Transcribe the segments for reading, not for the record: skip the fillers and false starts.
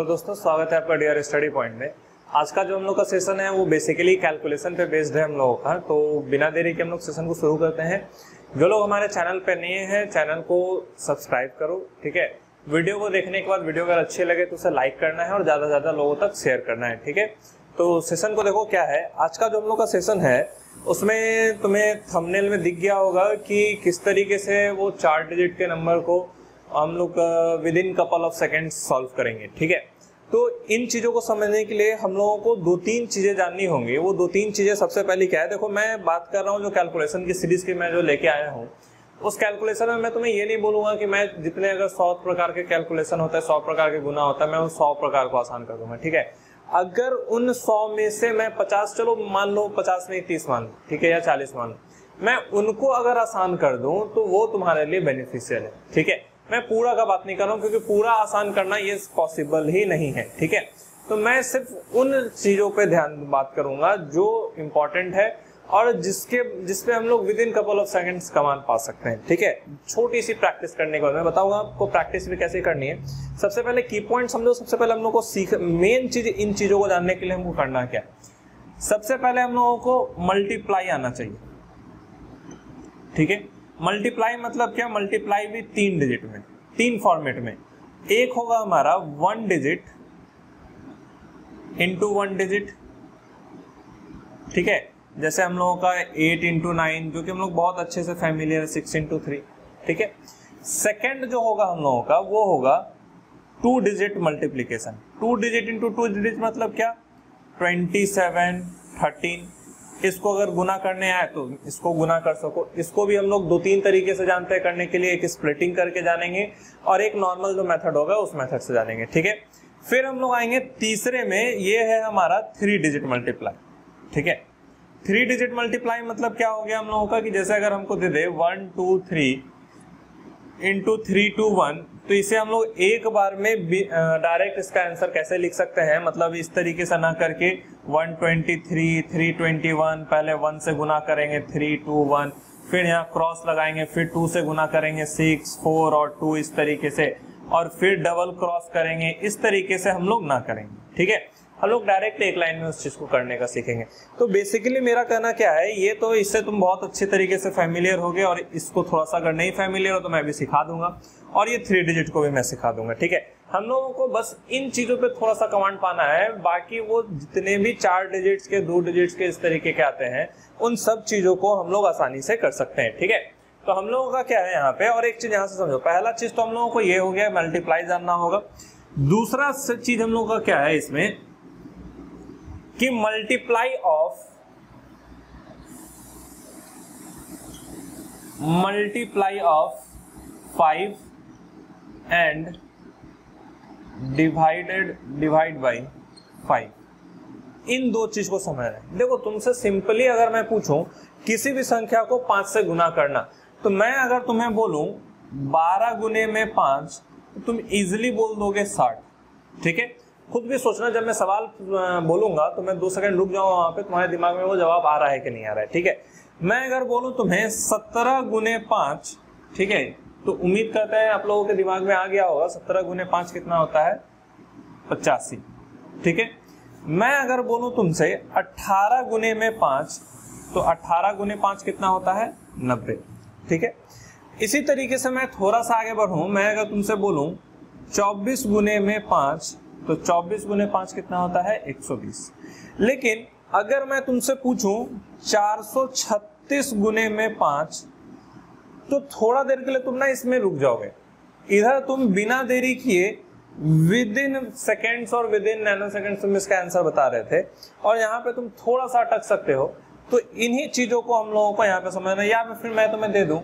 Hello दोस्तों, स्वागत है आपका डियर स्टडी पॉइंट में। आज का जो हम लोग का सेशन है वो बेसिकली कैलकुलेशन पे बेस्ड है हम लोगों का। तो बिना देरी के हम लोग सेशन को शुरू करते हैं। जो लोग हमारे चैनल पे नए हैं, चैनल को सब्सक्राइब करो, ठीक है। वीडियो को देखने के बाद वीडियो अगर अच्छी लगे तो उसे लाइक करना है और ज़्यादा से ज़्यादा लोगों तक शेयर करना है, ठीक है। तो सेशन को देखो क्या है। आज का जो हम लोग का सेशन है उसमें तुम्हें थंबनेल में दिख गया होगा कि किस तरीके से वो 4 डिजिट के नंबर को हम लोग within couple of seconds solve करेंगे, ठीक है। तो इन चीज़ों को समझने के लिए हम लोगों को 2-3 चीज़ें जाननी होंगी। वो 2-3 चीज़ें सबसे पहले क्या है, देखो मैं बात कर रहा हूँ जो कैलकुलेशन की सीरीज की मैं जो लेके आया हूँ, उस कैलकुलेशन में मैं तुम्हें ये नहीं बोलूंगा कि मैं जितने अगर 100 प्रकार के कैलकुलेशन होता है, 100 प्रकार के गुना होता है, मैं उन 100 प्रकार को आसान कर दूंगा, ठीक है। अगर उन 100 में से मैं 50, चलो मान लो 50 नहीं 30 मान, ठीक है, या 40 मान, मैं उनको अगर आसान कर दूं तो वो तुम्हारे लिए बेनिफिशियल है, ठीक है। मैं पूरा का बात नहीं कर रहा हूं क्योंकि पूरा आसान करना ये पॉसिबल ही नहीं है, ठीक है। तो मैं सिर्फ उन चीजों पे ध्यान बात करूंगा जो इंपॉर्टेंट है और जिसपे हम लोग within couple of seconds command पा सकते हैं, ठीक है। छोटी सी प्रैक्टिस करने के बाद मैं बताऊंगा आपको प्रैक्टिस भी कैसे करनी है। सबसे पहले की पॉइंट समझो। सबसे पहले हम लोग को मेन चीज इन चीजों को जानने के लिए हमको करना क्या है। सबसे पहले हम लोगों को मल्टीप्लाई आना चाहिए, ठीक है। मल्टीप्लाई मतलब क्या, मल्टीप्लाई भी 3 डिजिट में, 3 फॉर्मेट में। एक होगा हमारा 1 डिजिट इंटू 1 डिजिट, ठीक है। जैसे हम लोगों का 8 इंटू 9 जो कि हम लोग बहुत अच्छे से फैमिलियर है, 6 इंटू 3, ठीक है। सेकेंड जो होगा हम लोगों का वो होगा 2 digit multiplication. 2 digit into 2 digit मतलब क्या, 27, 13। इसको अगर गुना करने आए तो इसको गुना कर सको। इसको भी हम लोग 2-3 तरीके से जानते हैं करने के लिए। एक स्प्लिटिंग करके जानेंगे और एक नॉर्मल जो मेथड होगा उस मेथड से जानेंगे, ठीक है। फिर हम लोग आएंगे तीसरे में, ये है हमारा 3 डिजिट मल्टीप्लाई, ठीक है। 3 डिजिट मल्टीप्लाई मतलब क्या हो गया हम लोगों का कि जैसे अगर हमको दे दे 1 2 3 इंटू 3 2 1, तो इसे हम लोग एक बार में डायरेक्ट इसका आंसर कैसे लिख सकते हैं, मतलब इस तरीके से ना करके 123 321, पहले 1 से गुना करेंगे 3 2 1, फिर यहाँ क्रॉस लगाएंगे, फिर 2 से गुना करेंगे 6 4 और 2 इस तरीके से, और फिर डबल क्रॉस करेंगे। इस तरीके से हम लोग ना करेंगे, ठीक है। हम लोग डायरेक्ट एक लाइन में उस चीज को करने का सीखेंगे। तो बेसिकली मेरा कहना क्या है, ये तो इससे तुम बहुत अच्छे तरीके से फैमिलियर होगे और इसको थोड़ा सा अगर नहीं फैमिलियर हो तो मैं भी सिखा दूंगा और ये 3 डिजिट को भी मैं सिखा दूंगा, ठीक है। हम लोगों को बस इन चीजों पे थोड़ा सा कमांड पाना है। बाकी वो जितने भी 4 डिजिट्स के 2 डिजिट्स के इस तरीके के आते हैं उन सब चीजों को हम लोग आसानी से कर सकते हैं, ठीक है। तो हम लोगों का क्या है यहाँ पे, और एक चीज यहाँ से समझो। पहला चीज तो हम लोगों को ये हो गया मल्टीप्लाई जानना होगा। दूसरा चीज हम लोगों का क्या है इसमें कि multiply of 5 and divide by 5, इन 2 चीज को समझना है। देखो तुमसे सिंपली अगर मैं पूछूं किसी भी संख्या को 5 से गुना करना, तो मैं अगर तुम्हें बोलूं 12 गुने में 5, तो तुम इजिली बोल दोगे 60, ठीक है। खुद भी सोचना, जब मैं सवाल बोलूंगा तो मैं 2 सेकंड रुक जाऊंगा वहां पे, तुम्हारे दिमाग में वो जवाब आ रहा है कि नहीं आ रहा है, ठीक है। मैं अगर बोलूं तुम्हें 17 गुने 5, ठीक है, तो उम्मीद करते हैं आप लोगों के दिमाग में आ गया होगा 17 गुने 5 कितना होता है, 85, ठीक है। मैं अगर बोलूं तुमसे 18 गुने में 5, तो 18 गुने 5 कितना होता है, 90, ठीक है। इसी तरीके से मैं थोड़ा सा आगे बढ़ूं, मैं अगर तुमसे बोलूं 24 गुने में 5, तो 24 गुने 5 कितना होता है, 120। लेकिन अगर मैं तुमसे पूछूं 436 गुने में 5, तो थोड़ा देर के लिए तुम ना इसमें रुक जाओगे। इधर तुम बिना देरी किए विद इन सेकेंड्स और विद इन नैनो सेकेंड्स तुम इसका आंसर बता रहे थे, और यहाँ पे तुम थोड़ा सा अटक सकते हो। तो इन्हीं चीजों को हम लोगों को यहाँ पे समझना है। या फिर मैं तुम्हें दे दूं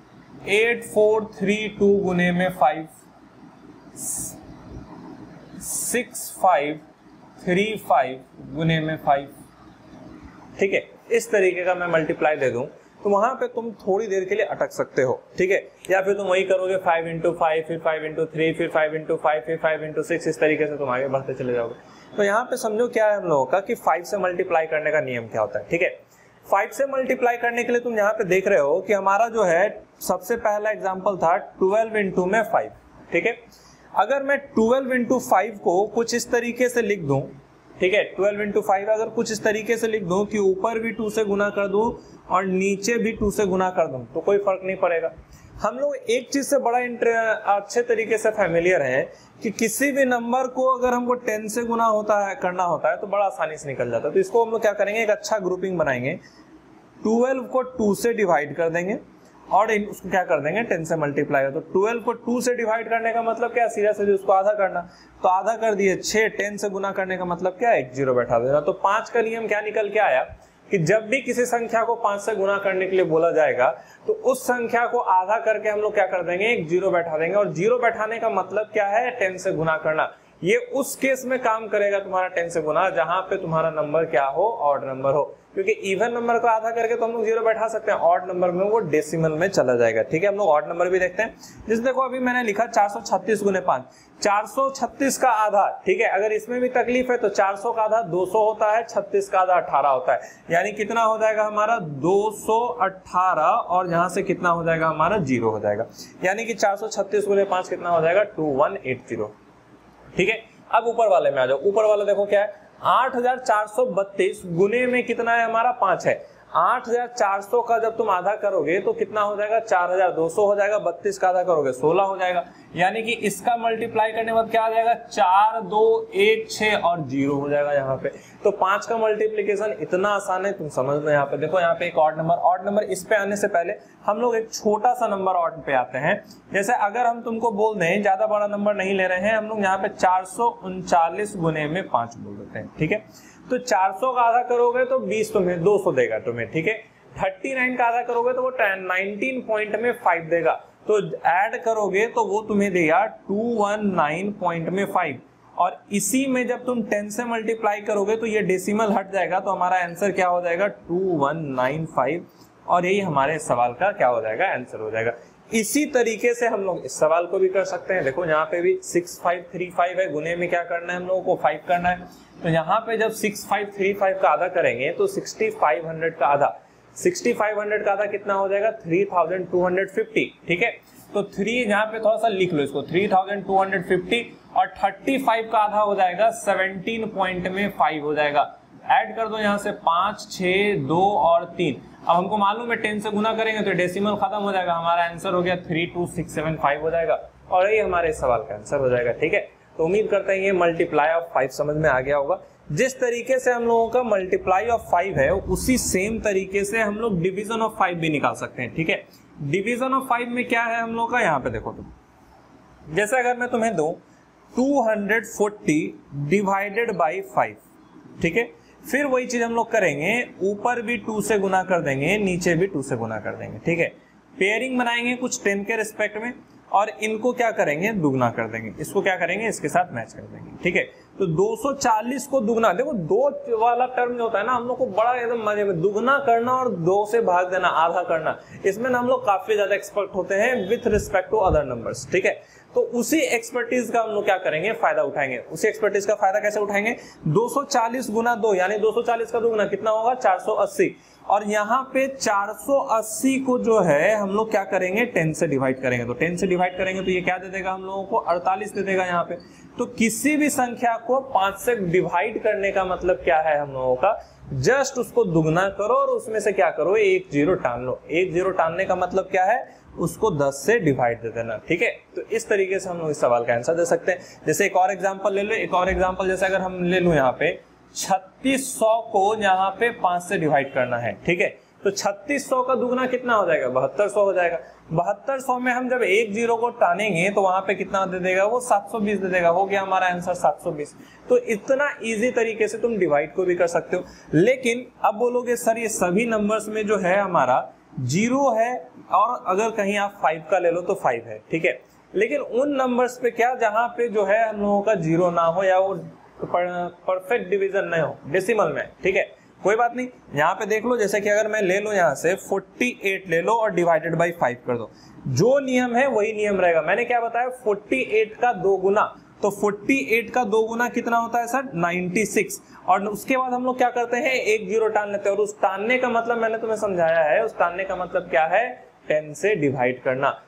8432 गुने में 5, 6535 गुने में 5, ठीक है। इस तरीके का मैं मल्टीप्लाई दे दूं तो वहां पे तुम थोड़ी देर के लिए अटक सकते हो, ठीक है। या फिर तुम वही करोगे 5 इंटू 5, फिर 5 इंटू 3, फिर 5 इंटू 5, फिर 5 इंटू 6, इस तरीके से तुम आगे बढ़ते चले जाओगे। तो यहाँ पे समझो क्या है हम लोगों का कि 5 से मल्टीप्लाई करने का नियम क्या होता है, ठीक है। 5 से मल्टीप्लाई करने के लिए तुम यहाँ पे देख रहे हो कि हमारा जो है सबसे पहला एग्जाम्पल था 12 इंटू में 5, ठीक है। अगर मैं 12 इंटू 5 को कुछ इस तरीके से लिख दूं, ठीक है, 12 इंटू 5 अगर कुछ इस तरीके से लिख दूं कि ऊपर भी 2 से गुना कर दूं और नीचे भी 2 से गुना कर दूं, तो कोई फर्क नहीं पड़ेगा। हम लोग एक चीज से बड़ा अच्छे तरीके से फैमिलियर है कि किसी भी नंबर को अगर हमको 10 से गुना होता है, करना होता है, तो बड़ा आसानी से निकल जाता है। तो इसको हम लोग क्या करेंगे, एक अच्छा ग्रुपिंग बनाएंगे, 12 को 2 से डिवाइड कर देंगे और उसको क्या कर देंगे 10 से मल्टीप्लाई हो। तो 12 को 2 से डिवाइड करने का मतलब क्या है, सीधा सीधा उसको आधा करना, तो आधा कर दिए 6, 10 से गुना करने का मतलब क्या है, एक जीरो बैठा देना। तो 5 का नियम क्या निकल के आया कि जब भी किसी संख्या को 5 से गुना करने के लिए बोला जाएगा तो उस संख्या को आधा करके हम लोग क्या कर देंगे, एक जीरो बैठा देंगे। और जीरो बैठाने का मतलब क्या है, 10 से गुना करना। ये उस केस में काम करेगा तुम्हारा 10 से गुना जहां पे तुम्हारा नंबर क्या हो, ऑड नंबर हो, क्योंकि इवन नंबर को आधा करके तो हम लोग जीरो बैठा सकते हैं, ऑड नंबर में वो डेसिमल में चला जाएगा। ठीक है, हम लोग ऑड नंबर भी देखते हैं। जैसे देखो अभी मैंने लिखा 436 गुने 5, 436 का आधा, ठीक है, अगर इसमें भी तकलीफ है तो 400 का आधा 200 होता है, 36 का आधा 18 होता है, यानी कितना हो जाएगा हमारा 218, और यहां से कितना हो जाएगा हमारा जीरो हो जाएगा, यानी कि 436 गुने 5 कितना हो जाएगा 2180। ठीक है, अब ऊपर वाले में आ जाओ। ऊपर वाला देखो क्या है, 8432 गुने में कितना है हमारा 5 है। 8400 का जब तुम आधा करोगे तो कितना हो जाएगा 4200 हो जाएगा, 32 का आधा करोगे 16 हो जाएगा, यानी कि इसका मल्टीप्लाई करने के बाद क्या आ जाएगा 4 2 1 6 और 0 हो जाएगा यहाँ पे। तो 5 का मल्टीप्लीकेशन इतना आसान है, तुम समझ लो। यहाँ पे देखो, यहाँ पे एक ऑड नंबर, इस पे आने से पहले हम लोग एक छोटा सा नंबर ऑड पे आते हैं। जैसे अगर हम तुमको बोल दें, ज्यादा बड़ा नंबर नहीं ले रहे हैं हम लोग, यहाँ पे 439 गुने में 5 बोल देते हैं। ठीक है, तो 400 का आधा करोगे तो 20 तुम्हें 200 देगा तुम्हें। ठीक है, 39 का आधा करोगे तो वो 19 पॉइंट में 5 देगा, तो ऐड करोगे तो वो तुम्हें देगा 219 पॉइंट में 5। और इसी में जब तुम 10 से मल्टीप्लाई करोगे तो ये डेसिमल हट जाएगा, तो हमारा आंसर क्या हो जाएगा 2195, और यही हमारे सवाल का क्या हो जाएगा, आंसर हो जाएगा। इसी तरीके से हम लोग इस सवाल को भी कर सकते हैं। देखो यहाँ पे भी 6535 है, गुने में क्या करना है हम लोगों को 5 करना है। तो यहाँ पे जब 6535 का आधा करेंगे तो 6500 का आधा, 6500 का आधा कितना हो जाएगा 3250। ठीक है, तो 3 यहाँ पे थोड़ा सा लिख लो इसको, 3250, और 35 का आधा हो जाएगा 17 पॉइंट में 5 हो जाएगा। ऐड कर दो यहाँ से 5 6 2 और 3। अब हमको मालूम है 10 से गुना करेंगे तो डेसिमल खत्म हो जाएगा, हमारा आंसर हो गया 32675 हो जाएगा, और यही हमारे सवाल का आंसर हो जाएगा। ठीक है, तो उम्मीद करते हैं ये मल्टीप्लाई ऑफ 5 समझ में आ गया होगा। जिस तरीके से हम लोगों का मल्टीप्लाई ऑफ 5 है, उसी सेम तरीके से हम लोग डिवीजन ऑफ 5 भी निकाल सकते हैं। ठीक है, डिवीजन ऑफ 5 में क्या है हम लोग का, यहाँ पे देखो तुम, जैसे अगर मैं तुम्हें दूं 240 डिवाइडेड बाई 5, ठीक है, फिर वही चीज हम लोग करेंगे, ऊपर भी 2 से गुना कर देंगे, नीचे भी 2 से गुना कर देंगे। ठीक है, पेयरिंग बनाएंगे कुछ 10 के रिस्पेक्ट में, और इनको क्या करेंगे दुगना कर देंगे, इसको क्या करेंगे इसके साथ मैच कर देंगे। ठीक है, तो 240 को दुगना, देखो 2 वाला टर्म जो होता है ना, हम लोग को बड़ा एकदम मजे में दुगना करना और 2 से भाग देना, आधा करना, इसमें ना हम लोग काफी ज्यादा एक्सपर्ट होते हैं with respect to other numbers. ठीक है, तो उसी एक्सपर्टीज का हम लोग क्या करेंगे, फायदा उठाएंगे। उसी एक्सपर्टीज का फायदा कैसे उठाएंगे, 240 गुना 2, यानी 240 का दुगना कितना होगा 480, और यहाँ पे 480 को जो है हम लोग क्या करेंगे 10 से डिवाइड करेंगे। तो 10 से डिवाइड करेंगे तो ये क्या दे देगा हम लोगों को 48 दे देगा यहाँ पे। तो किसी भी संख्या को 5 से डिवाइड करने का मतलब क्या है हम लोगों का, जस्ट उसको दुगना करो और उसमें से क्या करो, एक जीरो टान लो। एक जीरो टानने का मतलब क्या है, उसको 10 से डिवाइड दे देना। ठीक है, तो इस तरीके से हम लोग इस सवाल का आंसर दे सकते हैं। जैसे एक और एग्जांपल ले लो, एक और एग्जांपल जैसे अगर हम ले लूं यहाँ पे 3600 को यहाँ पे 5 से डिवाइड करना है। ठीक है, तो 3600 का दुगना कितना हो जाएगा 7200 हो जाएगा। 7200 में हम जब एक जीरो को टानेंगे तो वहां पे कितना दे देगा, वो 720 दे देगा। हो गया हमारा आंसर 720। तो इतना इजी तरीके से तुम डिवाइड को भी कर सकते हो। लेकिन अब बोलोगे सर ये सभी नंबर्स में जो है हमारा जीरो है, और अगर कहीं आप 5 का ले लो तो 5 है। ठीक है, लेकिन उन नंबर्स पे क्या जहां पे जो है हम लोगों का जीरो ना हो या वो परफेक्ट डिवीजन नहीं हो डेसिमल में। ठीक है, कोई बात नहीं, यहाँ पे देख लो, जैसे कि अगर मैं ले लो यहाँ से 48 ले लो और डिवाइडेड बाई 5 कर दो, जो नियम है वही नियम रहेगा। मैंने क्या बताया 48 का 2 गुना, तो 48 का 2 गुना कितना होता है सर 96, और उसके बाद हम लोग क्या करते हैं एक जीरो टान लेते हैं, और उस टानने का मतलब मैंने तुम्हें समझाया है, उस टानने का मतलब क्या है 10 से डिवाइड करना।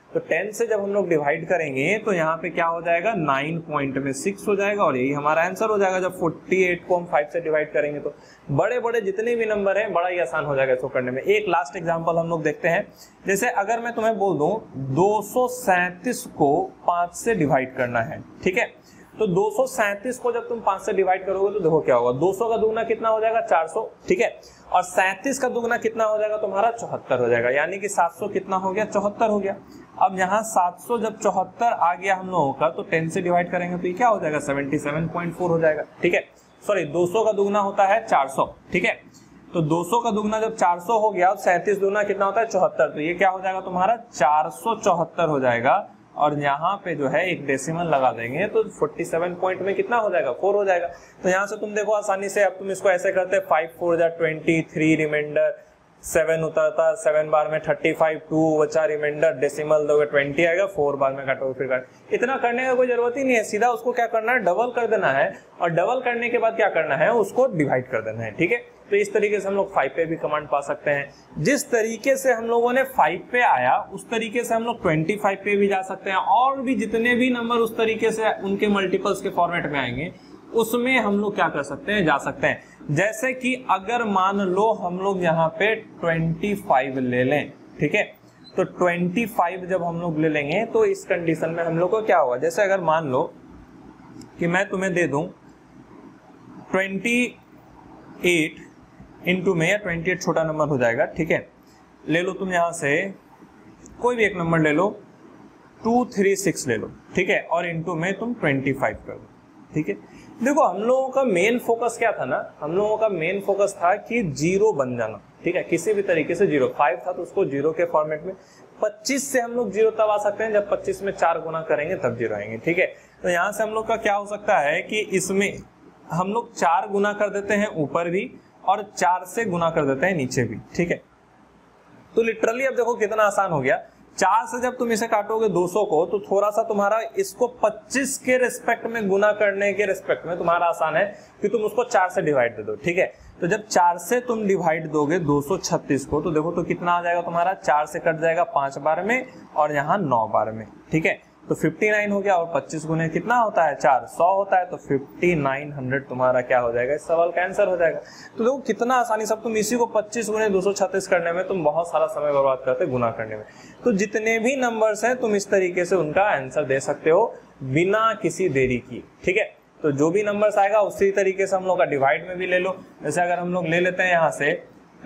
तो 10 से जब हम लोग डिवाइड करेंगे तो यहाँ पे क्या हो जाएगा 9 पॉइंट में 6 हो जाएगा और यही हमारा आंसर हो जाएगा। जब 48 को हम 5 से डिवाइड करेंगे तो बड़े बड़े जितने भी नंबर हैं बड़ा ही आसान हो जाएगा इसको करने में। एक लास्ट एग्जांपल हम लोग देखते हैं। जैसे अगर मैं तुम्हें बोल दूं 237 को 5 से डिवाइड करना है, ठीक है, तो 237 को जब तुम 5 से डिवाइड करोगे तो देखो क्या होगा, 200 का दुगना कितना हो जाएगा 400, ठीक है, और 37 का दुगना कितना हो जाएगा तुम्हारा 74 हो जाएगा, यानी कि 700 कितना हो गया 74 हो गया। अब यहाँ 700 जब 74 आ गया हम लोगों का तो 10 से डिवाइड करेंगे तो ये क्या हो जाएगा 77.4 हो जाएगा, ठीक है। सॉरी 200 का दुगना होता है 400, ठीक है, तो 200 का दुगना जब 400 हो गया, 37 दुगना कितना होता है 74, तो ये क्या हो जाएगा तुम्हारा 474 हो जाएगा। और यहाँ पे जो है एक डेसिमल लगा देंगे तो 47 पॉइंट में कितना हो जाएगा 4 हो जाएगा। तो यहाँ से तुम देखो आसानी से, अब तुम इसको ऐसे करते 5 4 जा 20, 3 रिमाइंडर 7 उतरता, 7 बार में 35, 2 बचा रिमाइंडर, डेसिमल दोगे 20 आएगा, 4 बार में काटोगे फिर काट। इतना करने का कोई जरूरत ही नहीं है, सीधा उसको क्या करना है डबल कर देना है, और डबल करने के बाद क्या करना है उसको डिवाइड कर देना है, ठीक है। तो इस तरीके से हम लोग 5 पे भी कमांड पा सकते हैं। जिस तरीके से हम लोगों ने 5 पे आया उस तरीके से हम लोग 25 पे भी जा सकते हैं, और भी जितने भी नंबर उस तरीके से उनके मल्टीपल्स के फॉर्मेट में आएंगे उसमें हम लोग क्या कर सकते हैं जा सकते हैं। जैसे कि अगर मान लो हम लोग यहाँ पे 25 ले लें, ठीक है, तो 25 जब हम लोग ले लेंगे तो इस कंडीशन में हम लोग को क्या होगा, जैसे अगर मान लो कि मैं तुम्हें दे दूं 28 इंटू में, या 28 छोटा नंबर हो जाएगा, ठीक है, ले लो तुम यहां से कोई भी एक नंबर ले लो 236 ले लो, ठीक है, और इंटू में तुम 25 कर दो, ठीक है। देखो हम लोगों का मेन फोकस क्या था ना, हम लोगों का मेन फोकस था कि 0 बन जाना, ठीक है, किसी भी तरीके से 0, 5 था तो उसको 0 के फॉर्मेट में। 25 से हम लोग 0 तब आ सकते हैं जब 25 में 4 गुना करेंगे तब 0 आएंगे, ठीक है। तो यहाँ से हम लोग का क्या हो सकता है कि इसमें हम लोग 4 गुना कर देते हैं ऊपर भी और 4 से गुना कर देते हैं नीचे भी, ठीक है। तो लिटरली अब देखो कितना आसान हो गया। 4 से जब तुम इसे काटोगे 200 को तो थोड़ा सा तुम्हारा इसको 25 के रिस्पेक्ट में गुना करने के रिस्पेक्ट में तुम्हारा आसान है कि तुम उसको 4 से डिवाइड दे दो, ठीक है। तो जब 4 से तुम डिवाइड दोगे 236 को तो देखो तो कितना आ जाएगा तुम्हारा, 4 से कट जाएगा 5 बार में और यहाँ 9 बार में, ठीक है, तो 59 हो गया, और 25 गुने कितना होता है 4, 100 होता है, तो 5900 तुम्हारा क्या हो जाएगा, इस सवाल का आंसर हो जाएगा। तो देखो कितना आसानी, सब तुम इसी को 25 गुने 236 करने में तुम बहुत सारा समय बर्बाद करते गुना करने में। तो जितने भी नंबर्स हैं तुम इस तरीके से उनका आंसर दे सकते हो बिना किसी देरी की, ठीक है। तो जो भी नंबर्स आएगा उसी तरीके से हम लोग का डिवाइड में भी ले लो। जैसे अगर हम लोग ले लेते हैं यहाँ से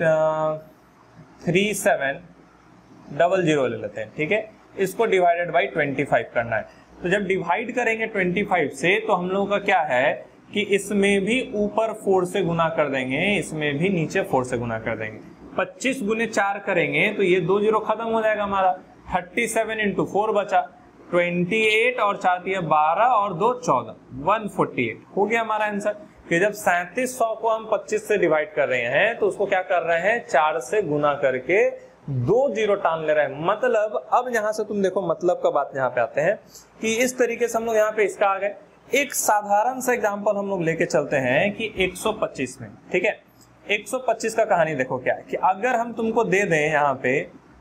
3700 ले लेते हैं, ठीक है, इसको डिवाइडेड बाई 25 करना है। तो जब डिवाइड करेंगे 25 से तो हम लोगों का क्या है कि इसमें भी ऊपर 4 से गुना कर देंगे, इसमें भी नीचे 4 से गुना कर देंगे। 25 गुने 4 करेंगे तो ये 2 0 खत्म हो जाएगा हमारा, 37 इंटू 4 बचा 28 और 4 दिया 12 और 2 14, 148 हो गया हमारा आंसर। कि जब 3700 को हम 25 से डिवाइड कर रहे हैं तो उसको क्या कर रहे हैं 4 से गुना करके 2 0 टान ले रहे हैं। मतलब अब यहां से तुम देखो मतलब का बात यहाँ पे आते हैं कि इस तरीके से हम लोग यहाँ पे इसका आ गए। एक साधारण सा एग्जांपल हम लोग लेके चलते हैं कि 125 में, ठीक है, 125 का कहानी देखो क्या है कि अगर हम तुमको दे दें यहाँ पे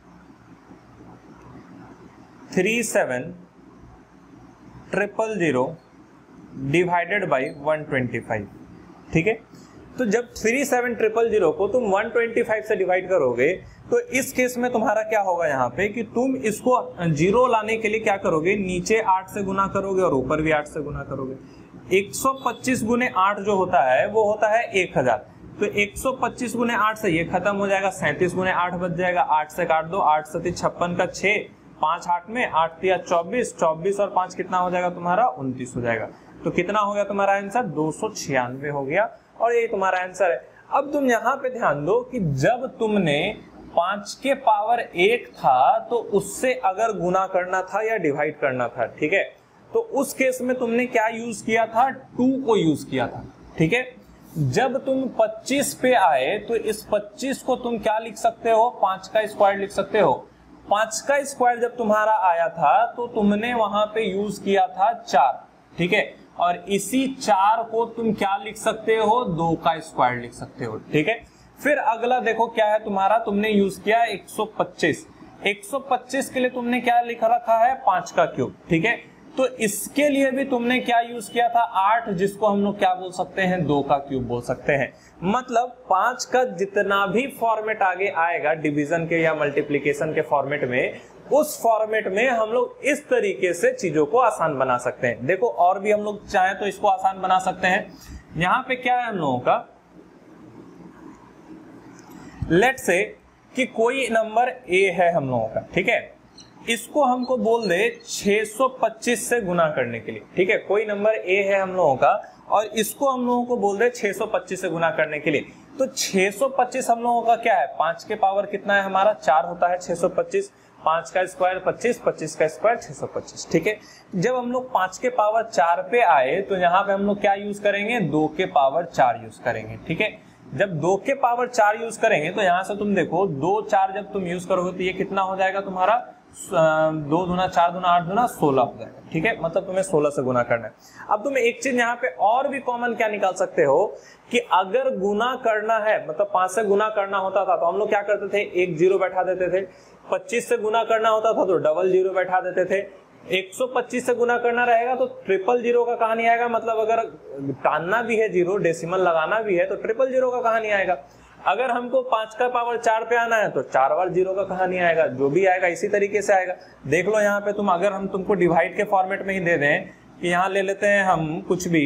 37000 डिवाइडेड बाई 125, ठीक है। तो जब 37000 को तुम 125 से डिवाइड करोगे तो इस केस में तुम्हारा क्या होगा यहाँ पे कि तुम इसको 0 लाने के लिए क्या करोगे, नीचे 8 से गुना करोगे और ऊपर भी 8 से गुना करोगे। 125 गुने 8 जो होता है वो होता है 1000, तो 125 गुने 8 से ये खत्म हो जाएगा, 37 गुने 8 बच जाएगा, 8 से काट दो, 8 से 56 का 6, 5 8 में 8 दिया 24, 24 और 5 कितना हो जाएगा तुम्हारा 29 हो जाएगा। तो कितना हो गया तुम्हारा आंसर 296 हो गया और ये तुम्हारा आंसर है। अब तुम यहाँ पे ध्यान दो कि जब तुमने 5 के पावर 1 था तो उससे अगर गुना करना था या डिवाइड करना था, ठीक है, तो उस केस में तुमने क्या यूज किया था, 2 को यूज किया था, ठीक है। जब तुम 25 पे आए तो इस 25 को तुम क्या लिख सकते हो, 5 का स्क्वायर लिख सकते हो। 5 का स्क्वायर जब तुम्हारा आया था तो तुमने वहां पे यूज किया था 4, ठीक है, और इसी 4 को तुम क्या लिख सकते हो, 2 का स्क्वायर लिख सकते हो, ठीक है। फिर अगला देखो क्या है तुम्हारा, तुमने यूज किया 125। 125 के लिए तुमने क्या लिख रखा है 5 का क्यूब, ठीक है। तो इसके लिए भी तुमने क्या यूज किया था 8, जिसको हम लोग क्या बोल सकते हैं 2 का क्यूब बोल सकते हैं। मतलब 5 का जितना भी फॉर्मेट आगे आएगा डिवीजन के या मल्टीप्लीकेशन के फॉर्मेट में, उस फॉर्मेट में हम लोग इस तरीके से चीजों को आसान बना सकते हैं। देखो और भी हम लोग चाहें तो इसको आसान बना सकते हैं। यहां पे क्या है हम लोगों का, लेट से कि कोई नंबर a है हम लोगों का, ठीक है, इसको हमको बोल दे 625 से गुना करने के लिए, ठीक है। कोई नंबर a है हम लोगों का और इसको हम लोगों को बोल दे 625 से गुना करने के लिए। तो 625 हम लोगों का क्या है, 5 के पावर कितना है हमारा 4 होता है 625, 5 का स्क्वायर 25, 25 का स्क्वायर 625, ठीक है। जब हम लोग 5 के पावर 4 पे आए तो यहाँ पे हम लोग क्या यूज करेंगे 2 के पावर 4 यूज करेंगे, ठीक है। जब 2 के पावर 4 यूज करेंगे तो यहां से तुम देखो 2 4 जब तुम यूज करोगे तो ये कितना हो जाएगा तुम्हारा 2 दूना 4 दूना 8 दूना 16 हो जाएगा, ठीक है। मतलब तुम्हें 16 से गुना करना है। अब तुम्हें एक चीज यहाँ पे और भी कॉमन क्या निकाल सकते हो कि अगर गुना करना है, मतलब 5 से गुना करना होता था तो हम लोग क्या करते थे, एक जीरो बैठा देते थे। 25 से गुना करना होता था तो डबल जीरो बैठा देते थे। 125 से गुना करना रहेगा तो ट्रिपल जीरो का कहानी आएगा, मतलब अगर टानना भी है जीरो, डेसिमल लगाना भी है तो ट्रिपल जीरो का कहानी आएगा। अगर हमको 5 का पावर 4 पे आना है तो 4 बार जीरो का कहानी आएगा। जो भी आएगा इसी तरीके से आएगा। देख लो यहाँ पे तुम, अगर हम तुमको डिवाइड के फॉर्मेट में ही दे दें कि यहाँ ले लेते हैं हम कुछ भी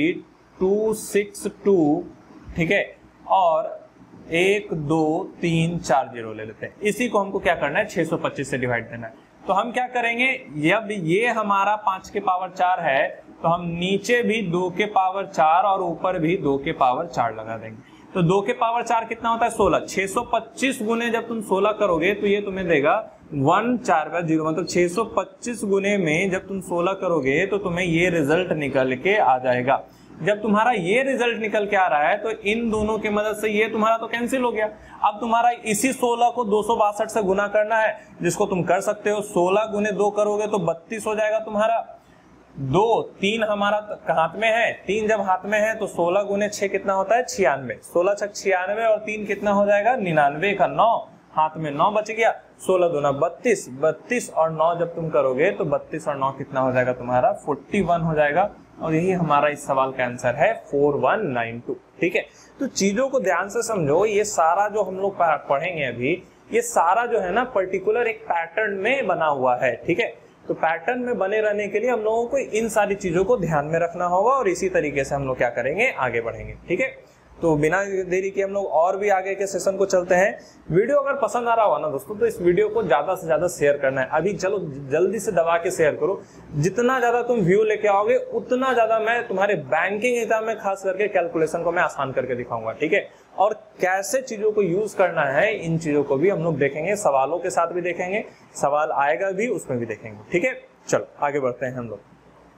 262, ठीक है, और 1 2 3 4 जीरो ले लेते हैं। इसी को हमको क्या करना है 625 से डिवाइड देना है। तो हम क्या करेंगे, जब ये हमारा 5 के पावर 4 है तो हम नीचे भी 2 के पावर 4 और ऊपर भी 2 के पावर 4 लगा देंगे। तो 2 के पावर 4 कितना होता है 16। 625 गुने जब तुम 16 करोगे तो ये तुम्हें देगा 1 4 का 0, मतलब 625 गुने में जब तुम 16 करोगे तो तुम्हें ये रिजल्ट निकल के आ जाएगा। जब तुम्हारा ये रिजल्ट निकल के आ रहा है तो इन दोनों की मदद से ये तुम्हारा तो कैंसिल हो गया। अब तुम्हारा इसी 16 को 262 से गुना करना है, जिसको तुम कर सकते हो। 16 गुने 2 करोगे तो 32 हो जाएगा तुम्हारा। 2 3 हमारा हाथ में है, 3 जब हाथ में है तो 16 गुने 6 कितना होता है 96। 16 6 96 और 3 कितना हो जाएगा 99 का 9, हाथ में 9 बच गया। 16 दूना 32, 32 और 9 जब तुम करोगे तो 32 और 9 कितना हो जाएगा तुम्हारा 41 हो जाएगा। और यही हमारा इस सवाल का आंसर है 4192, ठीक है। तो चीजों को ध्यान से समझो। ये सारा जो हम लोग पढ़ेंगे अभी, ये सारा जो है ना पर्टिकुलर एक पैटर्न में बना हुआ है, ठीक है। तो पैटर्न में बने रहने के लिए हम लोगों को इन सारी चीजों को ध्यान में रखना होगा और इसी तरीके से हम लोग क्या करेंगे आगे बढ़ेंगे, ठीक है। तो बिना देरी के हम लोग और भी आगे के सेशन को चलते हैं। वीडियो अगर पसंद आ रहा होगा ना दोस्तों तो इस वीडियो को ज्यादा से ज्यादा शेयर करना है। अभी चलो जल्दी से दबा के शेयर करो। जितना ज्यादा तुम व्यू लेके आओगे उतना ज्यादा मैं तुम्हारे बैंकिंग एग्जाम में खास करके कैलकुलेशन को मैं आसान करके दिखाऊंगा, ठीक है। और कैसे चीजों को यूज करना है इन चीजों को भी हम लोग देखेंगे, सवालों के साथ भी देखेंगे, सवाल आएगा भी उसमें भी देखेंगे, ठीक है। चलो आगे बढ़ते हैं हम लोग।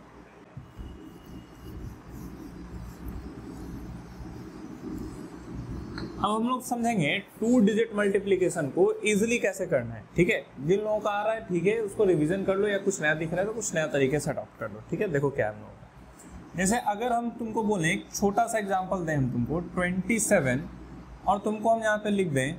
अब हम लोग समझेंगे 2 डिजिट मल्टीप्लिकेशन को इजीली कैसे करना है, ठीक है। जिन लोगों का आ रहा है ठीक है, उसको रिवीजन कर लो, या कुछ नया दिख रहा है तो कुछ नया तरीके से अडॉप्ट कर लो, ठीक है। देखो क्या हम लोग, जैसे अगर हम तुमको बोले एक छोटा सा एग्जांपल दें हम तुमको 27 और तुमको हम यहाँ पे लिख दें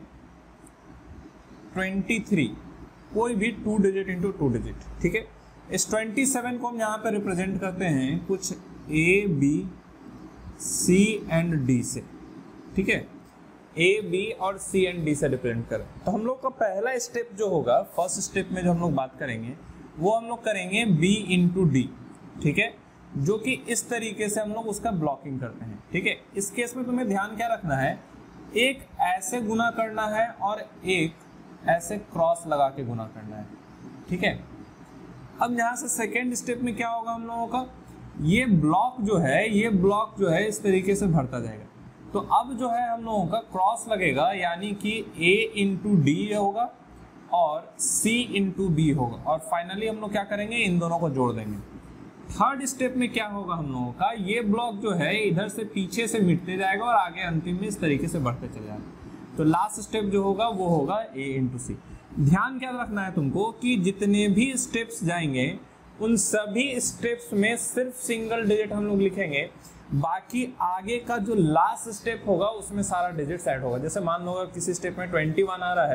23, कोई भी 2 डिजिट इंटू 2 डिजिट, ठीक है। इस 27 को हम यहाँ पे रिप्रेजेंट करते हैं कुछ A B C and D से, ठीक है। A B और C एंड D से रिप्रेजेंट करें तो हम लोग का पहला स्टेप जो होगा, फर्स्ट स्टेप में जो हम लोग बात करेंगे वो हम लोग करेंगे B इंटू D, ठीक है, जो कि इस तरीके से हम लोग उसका ब्लॉकिंग करते हैं, ठीक है। इस केस में तुम्हें ध्यान क्या रखना है, एक ऐसे गुना करना है और एक ऐसे क्रॉस लगा के गुना करना है, ठीक है। अब यहाँ से सेकेंड स्टेप में क्या होगा हम लोगों का, ये ब्लॉक जो है इस तरीके से भरता जाएगा। तो अब जो है हम लोगों का क्रॉस लगेगा, यानी कि A इंटू डी होगा और C इंटू बी होगा, और फाइनली हम लोग क्या करेंगे इन दोनों को जोड़ देंगे। थर्ड स्टेप में क्या होगा हम लोगों का, ये ब्लॉक जो है इधर से पीछे से मिटते जाएगा और आगे अंतिम में इस तरीके से बढ़ते चले जाएगा। तो लास्ट स्टेप जो होगा वो होगा A इंटू सी। ध्यान क्या रखना है तुमको कि जितने भी स्टेप्स जाएंगे उन सभी स्टेप्स में सिर्फ सिंगल डिजिट हम लोग लिखेंगे, बाकी आगे का जो लास्ट स्टेप होगा उसमें सारा डिजिट्स ऐड होगा। जैसे मान लो किसी स्टेप में 21 आ रहा है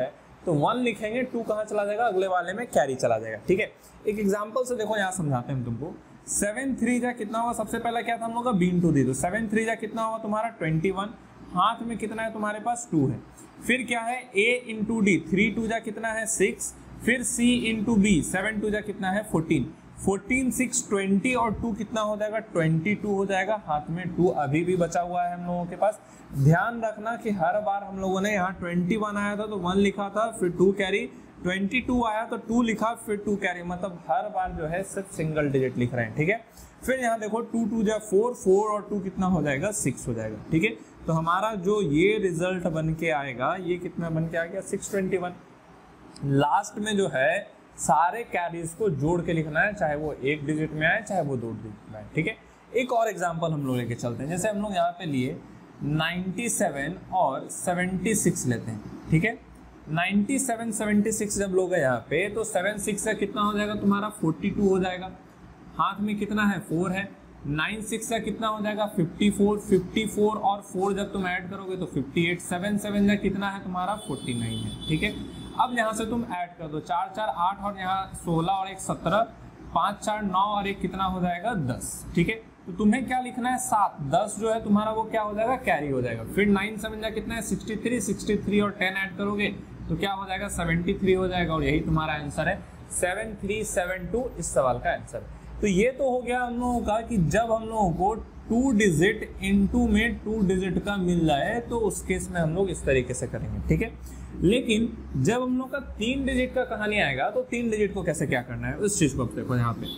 तो 1 लिखेंगे, 2 कहाँ चला जाएगा, अगले वाले में कैरी चला जाएगा। ठीक है, एक एग्जांपल से देखो यहाँ समझाते हैं हम तुमको। 7 3 जा कितना हुआ, सबसे पहला क्या था हम लोग का, b इंटू डी। तो 7 3 जा कितना हुआ तुम्हारा 21, हाथ में कितना है तुम्हारे पास 2 है। फिर क्या है a इंटू डी, 3 2 जा कितना है 6, फिर c इंटू बी, 7 2 जा कितना है 14, 14 6 20 और 2 कितना हो जाएगा 22 हो जाएगा। हाथ में 2 अभी भी बचा हुआ है हम लोगों के पास। ध्यान रखना कि हर बार हम लोगों ने यहाँ 21 आया था तो 1 लिखा था, फिर 2 कैरी, 22 आया तो 2 लिखा, फिर 2 कैरी, मतलब हर बार जो है सिर्फ सिंगल डिजिट लिख रहे हैं। ठीक है, फिर यहाँ देखो 2 2 जा 4, 4 और 2 कितना हो जाएगा 6 हो जाएगा। ठीक है, तो हमारा जो ये रिजल्ट बन के आएगा, ये कितना बन के आ गया 621। लास्ट में जो है सारे कैरीज को जोड़ के लिखना है, चाहे वो 1 डिजिट में आए चाहे वो 2 डिजिट में आए। ठीक है, एक और एग्जांपल हम लोग लेके चलते हैं। जैसे हम लोग यहाँ पे लिए 97 और 76 लेते हैं। ठीक है, 97 76 जब लोग यहाँ पे, तो 7 6 से कितना हो जाएगा तुम्हारा 42 हो जाएगा। हाथ में कितना है 4 है। 9 6 से कितना हो जाएगा 54, 54 और 4 जब तुम ऐड करोगे तो 58, 7 7 जा कितना है तुम्हारा 49 है। ठीक है, अब यहाँ से तुम ऐड कर दो, 4 4 8 और यहाँ 16 और 1 17, 5 4 9 और 1 कितना हो जाएगा 10। ठीक है, तो तुम्हें क्या लिखना है 7, 10 जो है तुम्हारा वो क्या हो जाएगा कैरी हो जाएगा। फिर 9 7 जा कितना है 63, 63 और 10 ऐड करोगे तो क्या हो जाएगा 73 हो जाएगा, और यही तुम्हारा आंसर है 7372 इस सवाल का आंसर है। तो ये तो हो गया हम लोगों का कि जब हम लोगों को 2 डिजिट इनटू में 2 डिजिट का मिल जाए तो उस केस में हम लोग इस तरीके से करेंगे। ठीक है, लेकिन जब हम लोग का 3 डिजिट का कहानी आएगा तो 3 डिजिट को कैसे क्या करना है उस चीज को देखो यहाँ पे।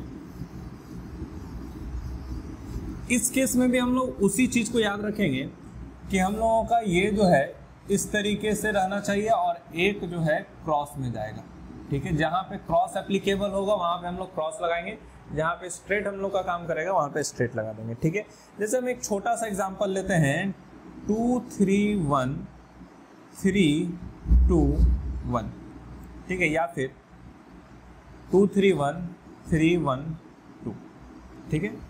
इस केस में भी हम लोग उसी चीज को याद रखेंगे कि हम लोगों का ये जो है इस तरीके से रहना चाहिए और एक जो है क्रॉस में जाएगा। ठीक है, जहां पे क्रॉस एप्लीकेबल होगा वहां पे हम लोग क्रॉस लगाएंगे, जहां पे स्ट्रेट हम लोग का काम करेगा वहां पे स्ट्रेट लगा देंगे। ठीक है, जैसे हम एक छोटा सा एग्जांपल लेते हैं 2 3 1 3 2 1। ठीक है, या फिर 2 3 1 3 1 2। ठीक है,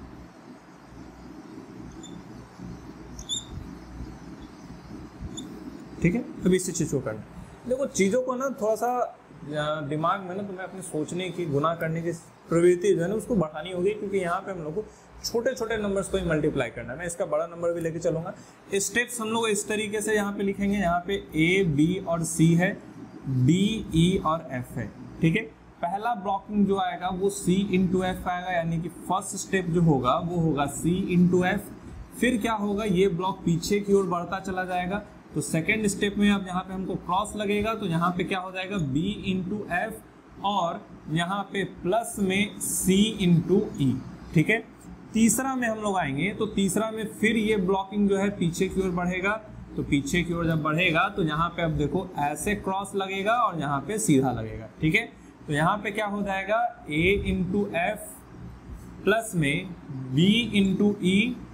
ठीक है, अभी इसी चीज को करना। देखो चीजों को ना थोड़ा सा दिमाग में ना तुम्हें अपने सोचने की, गुना करने की प्रवृत्ति जो है ना उसको बढ़ानी होगी, क्योंकि यहाँ पे हम लोग को छोटे छोटे नंबर्स को ही मल्टीप्लाई करना है। मैं इसका बड़ा नंबर भी लेके चलूंगा। स्टेप्स हम लोग इस तरीके से यहाँ पे लिखेंगे, यहाँ पे A B और C है, D E और F है। ठीक है, पहला ब्लॉकिंग जो आएगा वो C इंटू F आएगा, यानी कि फर्स्ट स्टेप जो होगा वो होगा C इंटू F। फिर क्या होगा, ये ब्लॉक पीछे की ओर बढ़ता चला जाएगा, तो सेकेंड स्टेप में अब यहाँ पे हमको क्रॉस लगेगा, तो यहाँ पे क्या हो जाएगा B इंटू F और यहाँ पे प्लस में C इंटू E। ठीक है, तीसरा में हम लोग आएंगे तो तीसरा में फिर ये ब्लॉकिंग जो है पीछे की ओर बढ़ेगा, तो पीछे की ओर जब बढ़ेगा तो यहाँ पे अब देखो ऐसे क्रॉस लगेगा और यहाँ पे सीधा लगेगा। ठीक है, तो यहाँ पे क्या हो जाएगा A इंटू F प्लस में B इंटू E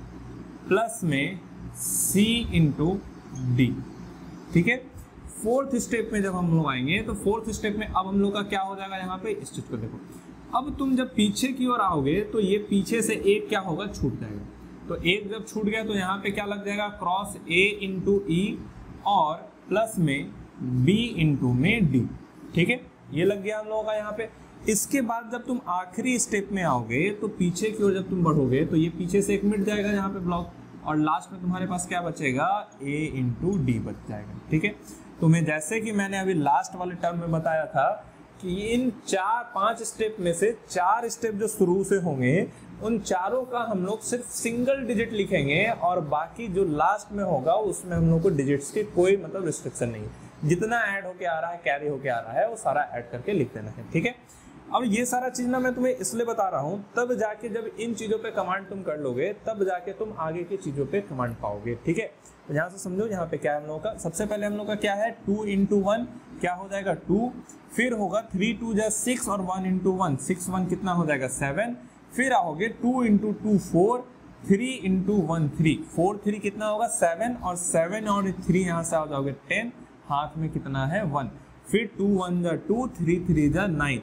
प्लस में C इंटू D। ठीक है, फोर्थ स्टेप में जब हम लोग आएंगे तो फोर्थ स्टेप में अब हम लोग का क्या हो जाएगा, यहाँ पे इस चीज को देखो। अब तुम जब पीछे की ओर आओगे तो ये पीछे से एक क्या होगा छूट जाएगा, तो एक जब छूट गया तो यहाँ पे क्या लग जाएगा क्रॉस A इंटू E और प्लस में B इंटू में D। ठीक है, ये लग गया हम लोगों का यहाँ पे। इसके बाद जब तुम आखिरी स्टेप में आओगे तो पीछे की ओर जब तुम बढ़ोगे तो ये पीछे से एक मिट जाएगा यहाँ पे ब्लॉक, और लास्ट में तुम्हारे पास क्या बचेगा A इंटू डी बच जाएगा। ठीक है, तुम्हें जैसे कि मैंने अभी लास्ट वाले टर्म में बताया था कि इन 4-5 स्टेप में से 4 स्टेप जो शुरू से होंगे उन चारों का हम लोग सिर्फ सिंगल डिजिट लिखेंगे और बाकी जो लास्ट में होगा उसमें हम लोग को डिजिट्स की कोई मतलब रिस्ट्रिक्शन नहीं है। जितना ऐड होके आ रहा है, कैरी होके आ रहा है, वो सारा ऐड करके लिख देना है। ठीक है, अब ये सारा चीज ना मैं तुम्हें इसलिए बता रहा हूँ, तब जाके जब इन चीजों पे कमांड तुम कर लोगे तब जाके तुम आगे की चीजों पे कमांड पाओगे। ठीक है, तो यहाँ से समझो यहाँ पे क्या है हम लोगों का। सबसे पहले हम लोग का क्या है 2 इंटू 1 क्या हो जाएगा 2, फिर होगा 3 2 जा 6 और 1 इंटू 1 6 1 कितना हो जाएगा 7, फिर आओगे 2 इंटू 2 4, 3 इंटू 1 3, 4 3 कितना होगा 7 और 7 और 3 यहाँ से आ जाओगे 10, हाथ में कितना है 1, फिर 2 1 जा 2, 3 3 जा 9,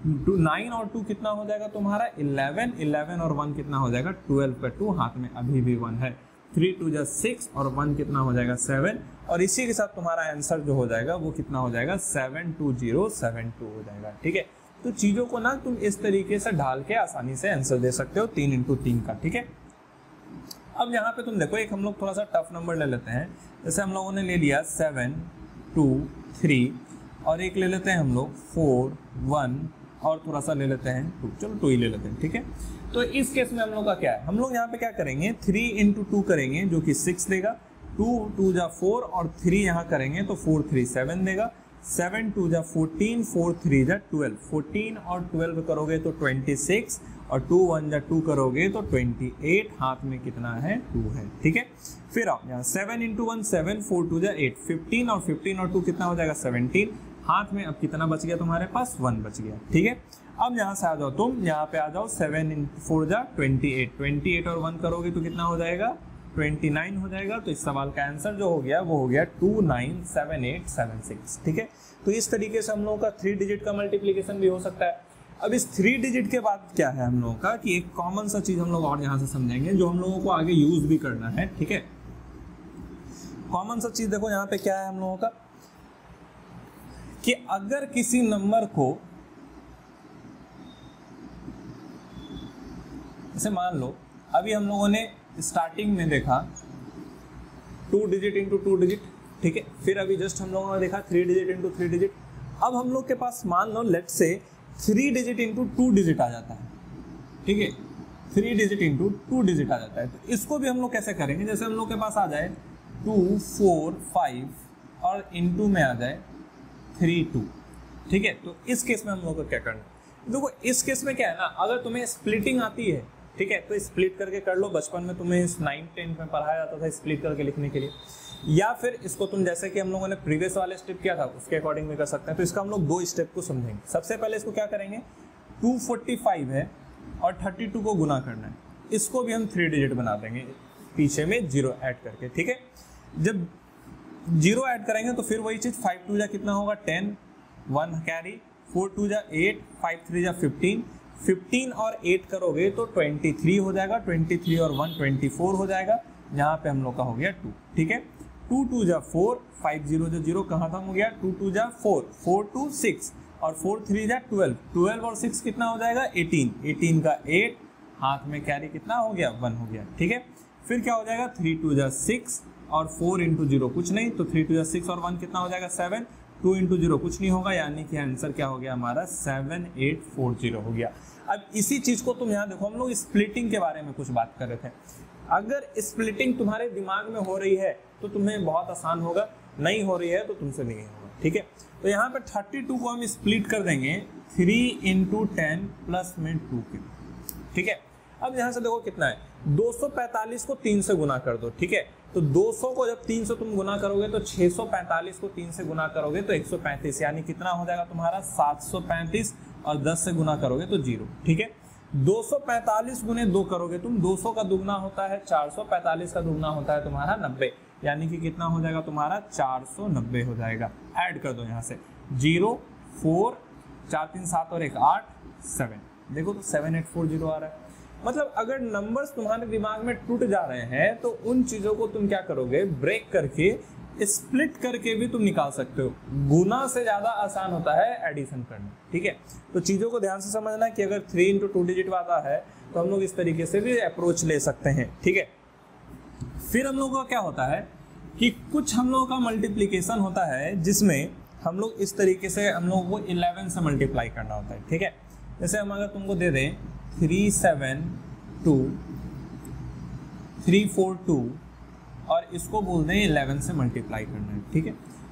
9 और 2 कितना हो जाएगा तुम्हारा 11, 11 और 1 कितना हो जाएगा 12 का 2, हाथ में अभी भी 1 है, 3 2 जा 6 और 1 कितना हो जाएगा 7, और इसी के साथ तुम्हारा आंसर जो हो जाएगा वो कितना हो जाएगा 72072 हो जाएगा। ठीक है, तो चीजों को ना तुम इस तरीके से ढाल के आसानी से आंसर दे सकते हो 3 इंटू 3 का। ठीक है, अब यहाँ पे तुम देखो एक हम लोग थोड़ा सा टफ नंबर ले लेते हैं। जैसे हम लोगों ने ले लिया 7 2 3 और एक ले लेते हैं हम लोग 4 1 और थोड़ा सा ले लेते हैं 2, चलो 2 ही ले लेते हैं। ठीक है, तो इस केस में हम लोग का क्या है, हम लोग यहाँ पे क्या करेंगे 3 इंटू 2 करेंगे जो कि 6 देगा, 2 2 जा 4 और 3 यहाँ करेंगे तो 4 3 7 देगा, 7 2 जा 14 4 3 जा 12, 14 और 12 करोगे तो 26 और 2 1 जा 2 करोगे तो 28, हाथ में कितना है 2 है। ठीक है, फिर आओ यहाँ 7 इंटू 1 7 4 2 जा 8, 15 और 15 और 2 कितना हो जाएगा 17, हाथ में अब कितना बच गया तुम्हारे पास 1 बच गया। ठीक है, अब यहाँ से आ जाओ तुम यहाँ पे आ जाओ 7 इंटू 4 जा 28, 28 और 1 करोगे तो कितना हो जाएगा 29 हो जाएगा। तो इस सवाल का आंसर जो हो गया वो हो गया 297876। ठीक है, तो इस तरीके से हम लोगों का 3 डिजिट का मल्टीप्लीकेशन भी हो सकता है। अब इस 3 डिजिट के बाद क्या है हम लोगों का कि एक कॉमन सा चीज हम लोग और यहाँ से समझेंगे जो हम लोगों को आगे यूज भी करना है। ठीक है, कॉमन सा चीज देखो यहाँ पे क्या है हम लोगों का कि अगर किसी नंबर को जैसे मान लो अभी हम लोगों ने स्टार्टिंग में देखा 2 डिजिट इंटू 2 डिजिट। ठीक है, फिर अभी जस्ट हम लोगों ने देखा 3 डिजिट इंटू 3 डिजिट। अब हम लोग के पास मान लो लेट से 3 डिजिट इंटू 2 डिजिट आ जाता है। ठीक है, 3 डिजिट इंटू 2 डिजिट आ जाता है, तो इसको भी हम लोग कैसे करेंगे, जैसे हम लोग के पास आ जाए 2 4 5 और इंटू में आ जाए 3 2। ठीक है, तो इस केस में हम लोग को क्या करना है, देखो इस केस में क्या है ना, अगर तुम्हें स्प्लिटिंग आती है ठीक है तो स्प्लिट करके कर लो, बचपन में तुम्हें 9th 10th में पढ़ाया जाता था स्प्लिट करके लिखने के लिए, या फिर इसको तुम जैसे कि हम लोगों ने प्रीवियस वाले स्टेप किया था उसके अकॉर्डिंग भी कर सकते हैं। तो इसका हम लोग 2 स्टेप को समझेंगे। सबसे पहले इसको क्या करेंगे 245 है और 32 को गुना करना है, इसको भी हम 3 डिजिट बना देंगे पीछे में 0 ऐड करके। ठीक है, जब 0 ऐड करेंगे तो फिर वही चीज 5 2 जा कितना होगा 10, 1 कैरी, 4 2 जा 8, 5 3 जा 15, 15 और 8 करोगे तो 23 हो जाएगा, 23 और 1 24 हो जाएगा, यहाँ पे हम लोग का हो गया 2। ठीक है, 2 2 जा 4, 5 0 जा 0 कहाँ था हो गया 2 2 जा 4, 4 2 6 और 4 3 जा 12, 12 और 6 कितना हो जाएगा 18, 18 का 8, हाथ में कैरी कितना हो गया 1 हो गया। ठीक है, फिर क्या हो जाएगा 3 2 जा 6 और 4 इंटू 0 कुछ नहीं, तो 3 2 जा 6 और 1 कितना हो जाएगा 7, 2 इंटू 0 कुछ नहीं होगा, यानी कि आंसर क्या हो गया हमारा 7840 हो गया। अब इसी चीज को तुम यहाँ देखो, हम लोग स्प्लिटिंग के बारे में कुछ बात कर रहे थे। अगर स्प्लिटिंग तुम्हारे दिमाग में हो रही है तो तुम्हें बहुत आसान होगा, नहीं हो रही है तो तुमसे नहीं होगा। ठीक है, तो यहाँ पे 32 को हम स्प्लिट कर देंगे 3 इंटू 10 प्लस में 2 के। ठीक है, अब यहाँ से देखो कितना है 245 को 3 से गुना कर दो। ठीक है, तो 200 को जब 3 से तुम गुना करोगे तो 645 को 3 से गुना करोगे तो 135, यानी कितना हो जाएगा तुम्हारा 735 और 10 से गुना करोगे तो 0। ठीक है, 245 गुने 2 करोगे तुम, 200 का दुगना होता है 445 का दुगना होता है तुम्हारा 90, यानी कि कितना हो जाएगा तुम्हारा 490 हो जाएगा। ऐड कर दो यहाँ से 0 4 4 3 7 और 1 8 7, देखो तो 7840 आ रहा है। मतलब अगर नंबर्स तुम्हारे दिमाग में टूट जा रहे हैं तो उन चीजों को तुम क्या करोगे ब्रेक करके स्प्लिट करके भी तुम निकाल सकते हो। गुना से ज्यादा आसान होता है एडिशन करना। ठीक है, तो चीजों को ध्यान से समझना कि अगर 3 इंटू 2 डिजिट वाला है तो हम लोग इस तरीके से भी अप्रोच ले सकते हैं। ठीक है, फिर हम लोगों का क्या होता है कि कुछ हम लोगों का मल्टीप्लीकेशन होता है जिसमें हम लोग इस तरीके से हम लोगों को 11 से मल्टीप्लाई करना होता है। ठीक है, जैसे हम अगर तुमको दे दें 3 7 2 3 4 2 और इसको बोल दें 11 से मल्टीप्लाई करना है। ठीक है,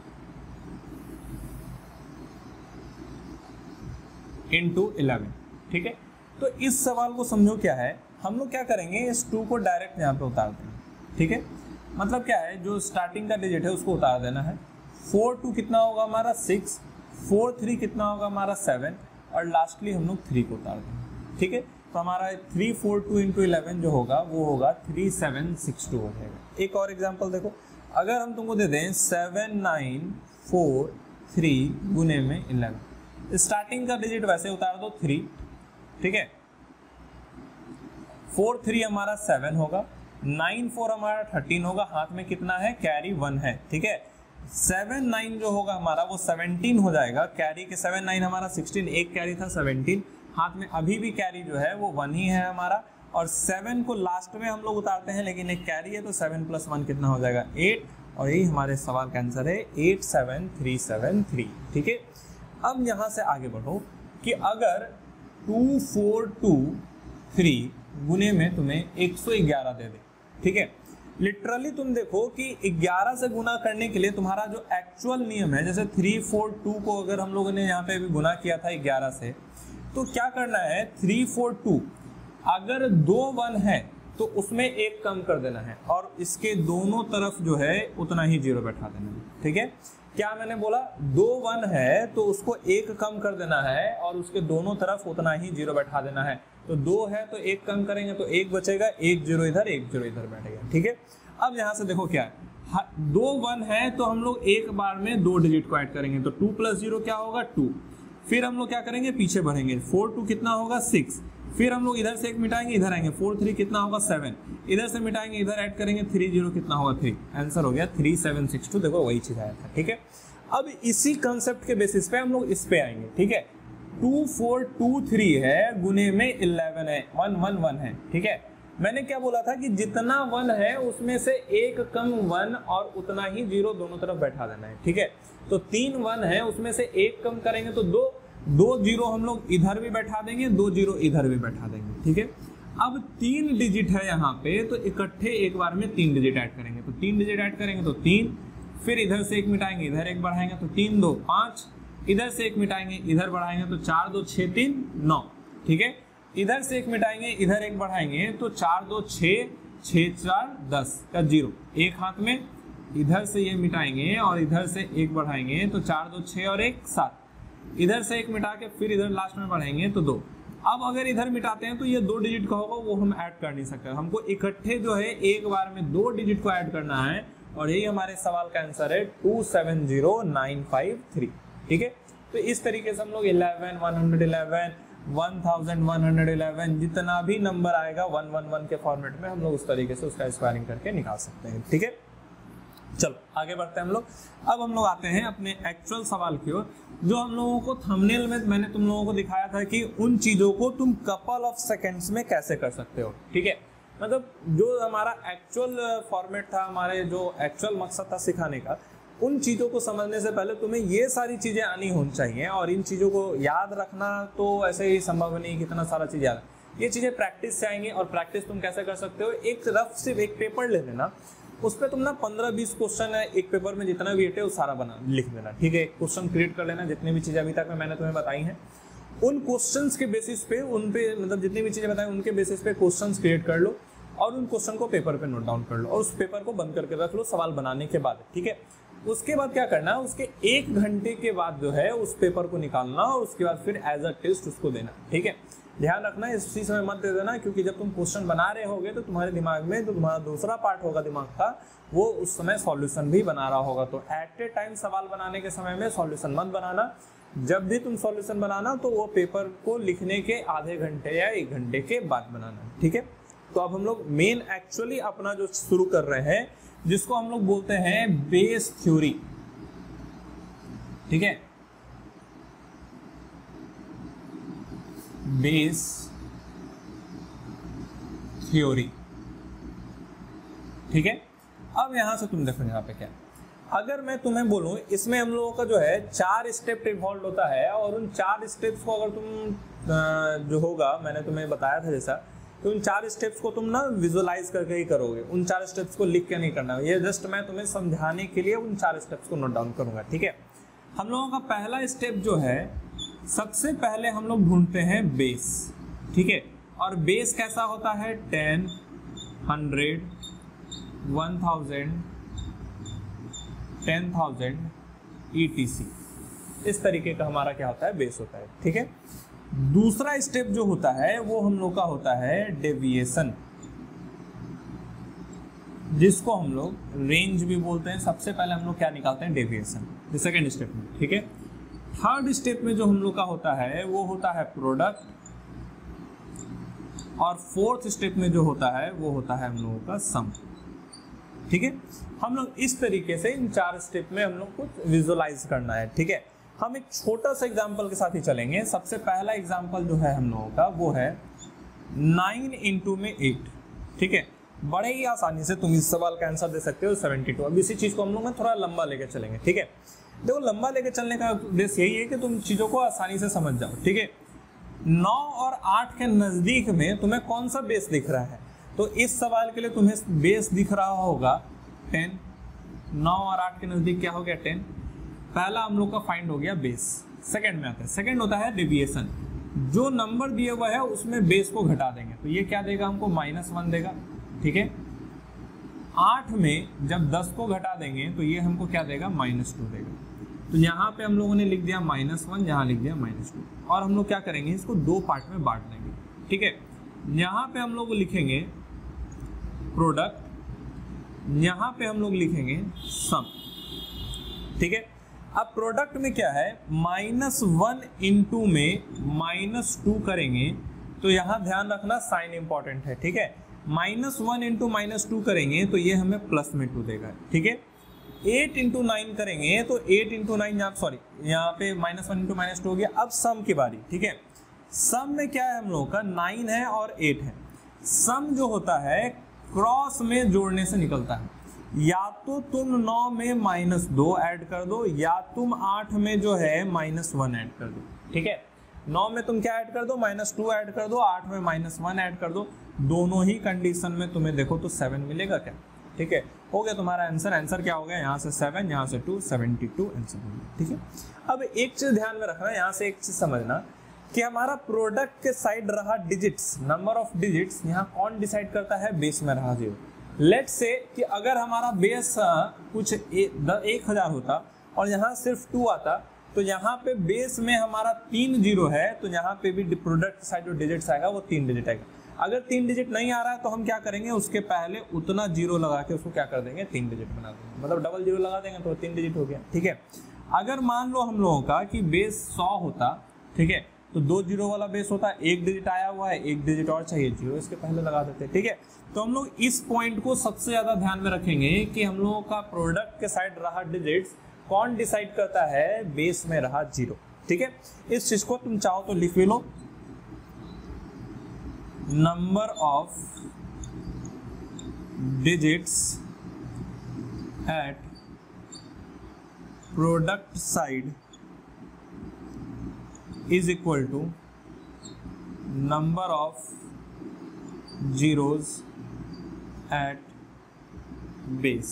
इनटू 11। ठीक है, तो इस सवाल को समझो क्या है, हम लोग क्या करेंगे इस 2 को डायरेक्ट यहाँ पे उतार देंगे। ठीक है, मतलब क्या है जो स्टार्टिंग का डिजिट है उसको उतार देना है। 4 2 कितना होगा हमारा 6, 4 3 कितना होगा हमारा 7 और लास्टली हम लोग 3 को उतार देंगे। ठीक है, तो हमारा 3 4 2 इंटू 11 जो होगा वो होगा 3762 हो जाएगा। एक और एग्जांपल देखो, अगर हम तुमको दे दें 7 9 4 3 गुने में 11, स्टार्टिंग का डिजिट वैसे उतार दो 3। ठीक है, 4 3 हमारा 7 होगा, 9 4 हमारा 13 होगा, हाथ में कितना है, कैरी 1 है, ठीक है। 7 9 जो होगा हमारा वो 17 हो जाएगा, कैरी के 7 9 हमारा 16, एक कैरी था 17, हाथ में अभी भी कैरी जो है वो 1 ही है हमारा, और 7 को लास्ट में हम लोग उतारते हैं लेकिन एक कैरी है तो 7 + 1 कितना हो जाएगा 8, और यही हमारे सवाल का आंसर है 87373, ठीक है। अब यहाँ से आगे बढ़ो कि अगर 2423 गुने में तुम्हें 111 दे दे, ठीक है। लिटरली तुम देखो कि 11 से गुना करने के लिए तुम्हारा जो एक्चुअल नियम है, जैसे 342 को अगर हम लोगों ने यहाँ पे भी गुना किया था 11 से, तो क्या करना है, 342 अगर 2 1 है तो उसमें एक कम कर देना है और इसके दोनों तरफ जो है उतना ही 0 बैठा देना है, ठीक है। क्या मैंने बोला, 2 1 है तो उसको एक कम कर देना है और उसके दोनों तरफ उतना ही 0 बैठा देना है। तो 2 है तो एक कम करेंगे तो 1 बचेगा, 1 0 इधर 1 0 इधर बैठेगा, ठीक है। अब यहाँ से देखो क्या है, 2 1 है तो हम लोग एक बार में 2 डिजिट को ऐड करेंगे, तो 2 + 0 क्या होगा 2, फिर हम लोग क्या करेंगे, पीछे बढ़ेंगे, 4 2 कितना होगा 6, फिर हम लोग इधर से एक मिटाएंगे, इधर आएंगे, 4 3 कितना होगा 7, इधर से मिटाएंगे, इधर ऐड करेंगे, 3 0 कितना होगा 3, आंसर हो गया 3762, देखो वही चीज आया था, ठीक है। अब इसी कंसेप्ट के बेसिस पे हम लोग इस पे आएंगे, ठीक है। 2423 है, गुने में 11 है, 1 1 1 है, ठीक है। मैंने क्या बोला था कि जितना 1 है उसमें से एक कम 1 और उतना ही 0 दोनों तरफ बैठा देना है, ठीक है। तो 3 1 है उसमें से एक कम करेंगे तो 2 0 हम लोग इधर भी बैठा देंगे, 2 0 इधर भी बैठा देंगे, ठीक है। अब 3 डिजिट है यहाँ पे, तो इकट्ठे एक बार में 3 डिजिट ऐड करेंगे, तो 3 डिजिट ऐड करेंगे तो 3, फिर इधर से एक मिटाएंगे, इधर एक बढ़ाएंगे तो 3 2 5, इधर से एक मिटाएंगे, इधर बढ़ाएंगे तो 4 2 6 3 9, ठीक है। इधर से एक मिटाएंगे, इधर एक बढ़ाएंगे तो 4 2 6 6 4 10 का 0, एक हाथ में, इधर से ये मिटाएंगे और इधर से एक बढ़ाएंगे तो 4 2 6 और 1 7, इधर से एक मिटा के फिर इधर लास्ट में बढ़ाएंगे तो 2। अब अगर इधर मिटाते हैं तो ये 2 डिजिट का होगा, वो हम ऐड कर नहीं सकते, हमको इकट्ठे जो है एक बार में 2 डिजिट को ऐड करना है, और यही हमारे सवाल का आंसर है 270953, ठीक है। तो इस तरीके से हम लोग 11 111 1111 जितना भी नंबर आएगा 111 के फॉर्मेट में हम लोग उस तरीके से उसका स्क्वायरिंग करके निकाल सकते हैं, ठीक है। चलो आगे बढ़ते हैं हम लोग। अब हम लोग आते हैं अपने एक्चुअल सवाल की ओर, जो हम लोगों को थंबनेल में मैंने तुम लोगों को दिखाया था कि उन चीजों को तुम कपल ऑफ सेकेंड्स में कैसे कर सकते हो, ठीक है। मतलब जो हमारा एक्चुअल फॉर्मेट था, हमारे जो एक्चुअल मकसद था सिखाने का, उन चीज़ों को समझने से पहले तुम्हें ये सारी चीज़ें आनी होनी चाहिए, और इन चीज़ों को याद रखना तो ऐसे ही संभव नहीं कि इतना सारा चीज़ याद, ये चीज़ें प्रैक्टिस से आएंगी। और प्रैक्टिस तुम कैसे कर सकते हो, एक रफ सिर्फ एक पेपर ले लेना, उस पर तुम ना 15-20 क्वेश्चन है एक पेपर में, जितना भी है वो सारा बना लिख देना, ठीक है। क्वेश्चन क्रिएट कर लेना, जितनी भी चीज़ें अभी तक मैंने तुम्हें बताई हैं उन क्वेश्चंस के बेसिस पे, उन पे मतलब जितनी भी चीज़ें बताई उनके बेसिस पे क्वेश्चंस क्रिएट कर लो और उन क्वेश्चन को पेपर पे नोट डाउन कर लो और उस पेपर को बंद करके रख लो सवाल बनाने के बाद, ठीक है। उसके बाद क्या करना है, उसके 1 घंटे के बाद जो है उस पेपर को निकालना और उसके बाद फिर एज अ टेस्ट उसको देना, ठीक है। ध्यान रखना इसी समय मत दे देना, क्योंकि जब तुम क्वेश्चन बना रहे होगे तो तुम्हारे दिमाग में जो तुम्हारा दूसरा पार्ट होगा दिमाग का, वो उस समय सॉल्यूशन भी बना रहा होगा। तो एट ए टाइम सवाल बनाने के समय में सॉल्यूशन मत बनाना, जब भी तुम सॉल्यूशन बनाना तो वो पेपर को लिखने के आधे घंटे या 1 घंटे के बाद बनाना, ठीक है। तो अब हम लोग मेन एक्चुअली अपना जो शुरू कर रहे हैं, जिसको हम लोग बोलते हैं बेस थ्योरी, ठीक है। बेस थ्योरी, ठीक है। अब यहां से तुम देखो यहाँ पे क्या, अगर मैं तुम्हें बोलूं इसमें हम लोगों का जो है 4 स्टेप इन्वॉल्व होता है, और उन 4 स्टेप्स को अगर तुम जो होगा मैंने तुम्हें बताया था जैसा, तो उन 4 स्टेप्स को तुम ना विजुअलाइज करके ही करोगे, उन 4 स्टेप्स को लिख के नहीं करना, ये जस्ट मैं तुम्हें समझाने के लिए उन 4 स्टेप्स को नोट डाउन करूंगा, ठीक है। हम लोगों का पहला स्टेप जो है, सबसे पहले हम लोग ढूंढते हैं बेस, ठीक है। और बेस कैसा होता है, 10 100 1000 10,000 ETC, इस तरीके का हमारा क्या होता है, बेस होता है, ठीक है। दूसरा स्टेप जो होता है वो हम लोग का होता है डेविएशन, जिसको हम लोग रेंज भी बोलते हैं। सबसे पहले हम लोग क्या निकालते हैं, डेविएशन, सेकेंड स्टेप में, ठीक है। थर्ड स्टेप में जो हम लोग का होता है वो होता है प्रोडक्ट, और फोर्थ स्टेप में जो होता है वो होता है हम लोगों का सम। ठीक है, हम लोग इस तरीके से इन 4 स्टेप में हम लोग को विजुअलाइज करना है। ठीक है, हम एक छोटा सा एग्जांपल के साथ ही चलेंगे। सबसे पहला एग्जांपल जो है हम लोगों का वो है 9 इंटू में 8। ठीक है, बड़े ही आसानी से तुम इस सवाल का आंसर दे सकते हो 72। अब इसी चीज को हम लोग में थोड़ा लंबा लेके चलेंगे। ठीक है, देखो लंबा लेके चलने का उद्देश्य यही है कि तुम चीजों को आसानी से समझ जाओ। ठीक है, 9 और 8 के नजदीक में तुम्हें कौन सा बेस दिख रहा है? तो इस सवाल के लिए तुम्हें बेस दिख रहा होगा 10। 9 और 8 के नजदीक क्या हो गया? 10। पहला हम लोग का फाइंड हो गया बेस। सेकंड में आता है, सेकंड होता है डेविएशन। जो नंबर दिया हुआ है उसमें बेस को घटा देंगे, तो ये क्या देगा हमको? -1 देगा। ठीक है, 8 में जब 10 को घटा देंगे तो ये हमको क्या देगा? -2 देगा। तो यहाँ पे हम लोगों ने लिख दिया -1, यहाँ लिख दिया -2, और हम लोग क्या करेंगे? इसको 2 पार्ट में बांट देंगे। ठीक है, यहाँ पे हम लोग लिखेंगे प्रोडक्ट, यहाँ पे हम लोग लिखेंगे सम। ठीक है, अब प्रोडक्ट में क्या है? -1 इंटू में -2 करेंगे तो यहाँ ध्यान रखना साइन इंपॉर्टेंट है। ठीक है, -1 इंटू -2 करेंगे तो ये हमें प्लस में 2 देगा। ठीक है, 8 इंटू 9 करेंगे तो 8 इंटू 9 यहाँ पे -1 इंटू -2 हो गया। अब सम की बारी। ठीक है, सम में क्या है हम लोगों का? 9 है और 8 है। सम जो होता है क्रॉस में जोड़ने से निकलता है। या तो तुम 9 में -2 ऐड कर दो, या तुम 8 में जो है -1 ऐड कर दो। ठीक है, 9 में तुम क्या ऐड कर दो? -2 ऐड कर दो, 8 में -1 ऐड कर दो। दोनों ही कंडीशन में तुम्हें देखो तो 7 मिलेगा क्या? ठीक है, हो गया तुम्हारा आंसर। आंसर क्या हो गया? यहाँ से 7, यहाँ से 2, 72 आंसर हो गया। ठीक है, अब एक चीज ध्यान में रखना, यहाँ से एक चीज समझना कि हमारा प्रोडक्ट के साइड रहा डिजिट्स, नंबर ऑफ डिजिट्स, यहाँ कौन डिसाइड करता है? बेस में रहा 0। लेट्स से कि अगर हमारा बेस कुछ 1000 होता और यहाँ सिर्फ 2 आता, तो यहाँ पे बेस में हमारा 3 0 है, तो यहाँ पे भी प्रोडक्ट साइड जो डिजिट्स आएगा वो 3 डिजिट आएगा। अगर 3 डिजिट नहीं आ रहा है तो हम क्या करेंगे? उसके पहले उतना 0 लगा के उसको क्या कर देंगे? 3 डिजिट बना देंगे, मतलब डबल 0 लगा देंगे तो 3 डिजिट हो गया। ठीक है, अगर मान लो हम लोगों का कि बेस 100 होता, ठीक है, तो 2 0 वाला बेस होता, 1 डिजिट आया हुआ है, 1 डिजिट और चाहिए, 0 इसके पहले लगा देते। ठीक है, तो हम लोग इस पॉइंट को सबसे ज्यादा ध्यान में रखेंगे कि हम लोगों का प्रोडक्ट के साइड रहा डिजिट्स कौन डिसाइड करता है? बेस में रहा 0। ठीक है, इस चीज को तुम चाहो तो लिख भी लो, number of digits at product side is equal to number of zeros at base.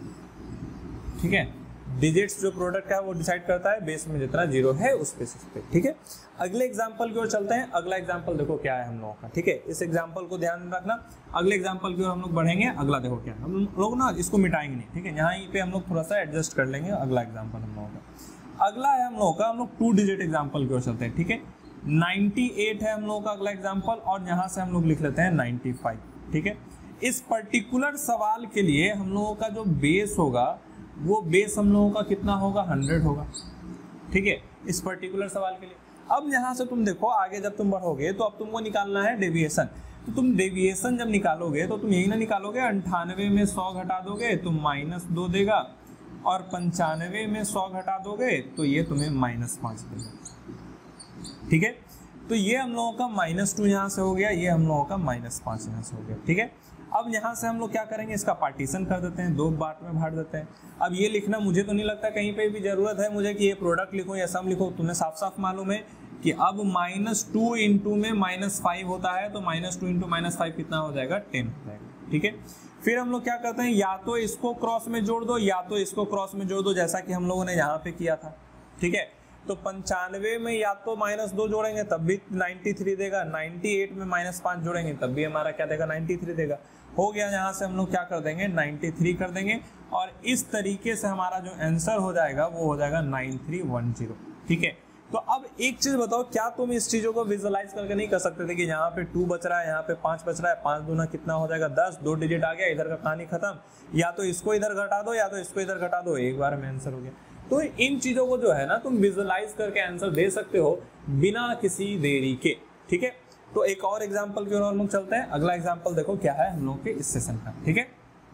ठीक है, डिजिट्स जो प्रोडक्ट का है वो डिसाइड करता है बेस में जितना 0 है उस बेसिस पे। ठीक है, अगले एग्जांपल की ओर चलते हैं। अगला एग्जांपल देखो क्या है हम लोगों का। ठीक है, इस एग्जांपल को ध्यान में रखना। अगले एग्जांपल की ओर हम लोग बढ़ेंगे। अगला देखो क्या, हम लोग ना इसको मिटाएंगे नहीं। ठीक है, यहाँ पे हम लोग थोड़ा सा एडजस्ट कर लेंगे। अगला एग्जाम्पल हम लोगों का अगला है हम लोगों का, हम लोग 2 डिजिट एग्जाम्पल की ओर चलते हैं। ठीक है, 98 है हम लोगों का अगला एग्जाम्पल, और यहाँ से हम लोग लिख लेते हैं 95। ठीक है, इस पर्टिकुलर सवाल के लिए हम लोगों का जो बेस होगा वो बेस हम लोगों का कितना होगा? 100 होगा। ठीक है, इस पर्टिकुलर सवाल के लिए। अब यहाँ से तुम देखो आगे जब तुम बढ़ोगे तो अब तुमको निकालना है डेविएशन। तो तुम डेविएशन जब निकालोगे तो तुम यही ना निकालोगे 98 में 100 घटा दोगे तो -2 देगा, और 95 में 100 घटा दोगे तो ये तुम्हें -5 देगा। ठीक है, तो ये हम लोगों का -2 यहाँ से हो गया, ये हम लोगों का -5 यहाँ से हो गया। ठीक है, अब यहाँ से हम लोग क्या करेंगे? इसका पार्टीशन कर देते हैं, 2 पार्ट में बांट देते हैं। अब ये लिखना मुझे तो नहीं लगता कहीं पे भी जरूरत है मुझे कि ये प्रोडक्ट लिखो या सम लिखो। तुम्हें साफ साफ मालूम है कि अब -2 इंटू में -5 होता है, तो -2 इंटू -5 कितना हो जाएगा? 10 हो जाएगा। ठीक है, फिर हम लोग क्या करते हैं? या तो इसको क्रॉस में जोड़ दो या तो इसको क्रॉस में जोड़ दो, जैसा कि हम लोगों ने यहाँ पे किया था। ठीक है, तो 95 में या तो -2 जोड़ेंगे तब भी 93 देगा, 98 में -5 जोड़ेंगे तब भी हमारा क्या देगा? 93 देगा। हो गया, यहाँ से हम लोग क्या कर देंगे? 93 कर देंगे, और इस तरीके से हमारा जो आंसर हो जाएगा वो हो जाएगा 9310। ठीक है, तो अब एक चीज बताओ, क्या तुम इस चीजों को विजुअलाइज करके नहीं कर सकते थे कि यहाँ पे 2 बच रहा है, यहाँ पे 5 बच रहा है, 5 दूना कितना हो जाएगा? 10, 2 डिजिट आ गया, इधर का कहानी खत्म। या तो इसको इधर घटा दो या तो इसको इधर घटा दो, एक बार में आंसर हो गया। तो इन चीजों को जो है ना तुम विजुअलाइज करके आंसर दे सकते हो बिना किसी देरी के। ठीक है, तो एक और एग्जांपल की ओर हम लोग चलते हैं। अगला एग्जांपल देखो क्या है हम लोग के इस सेशन का, ठीक है।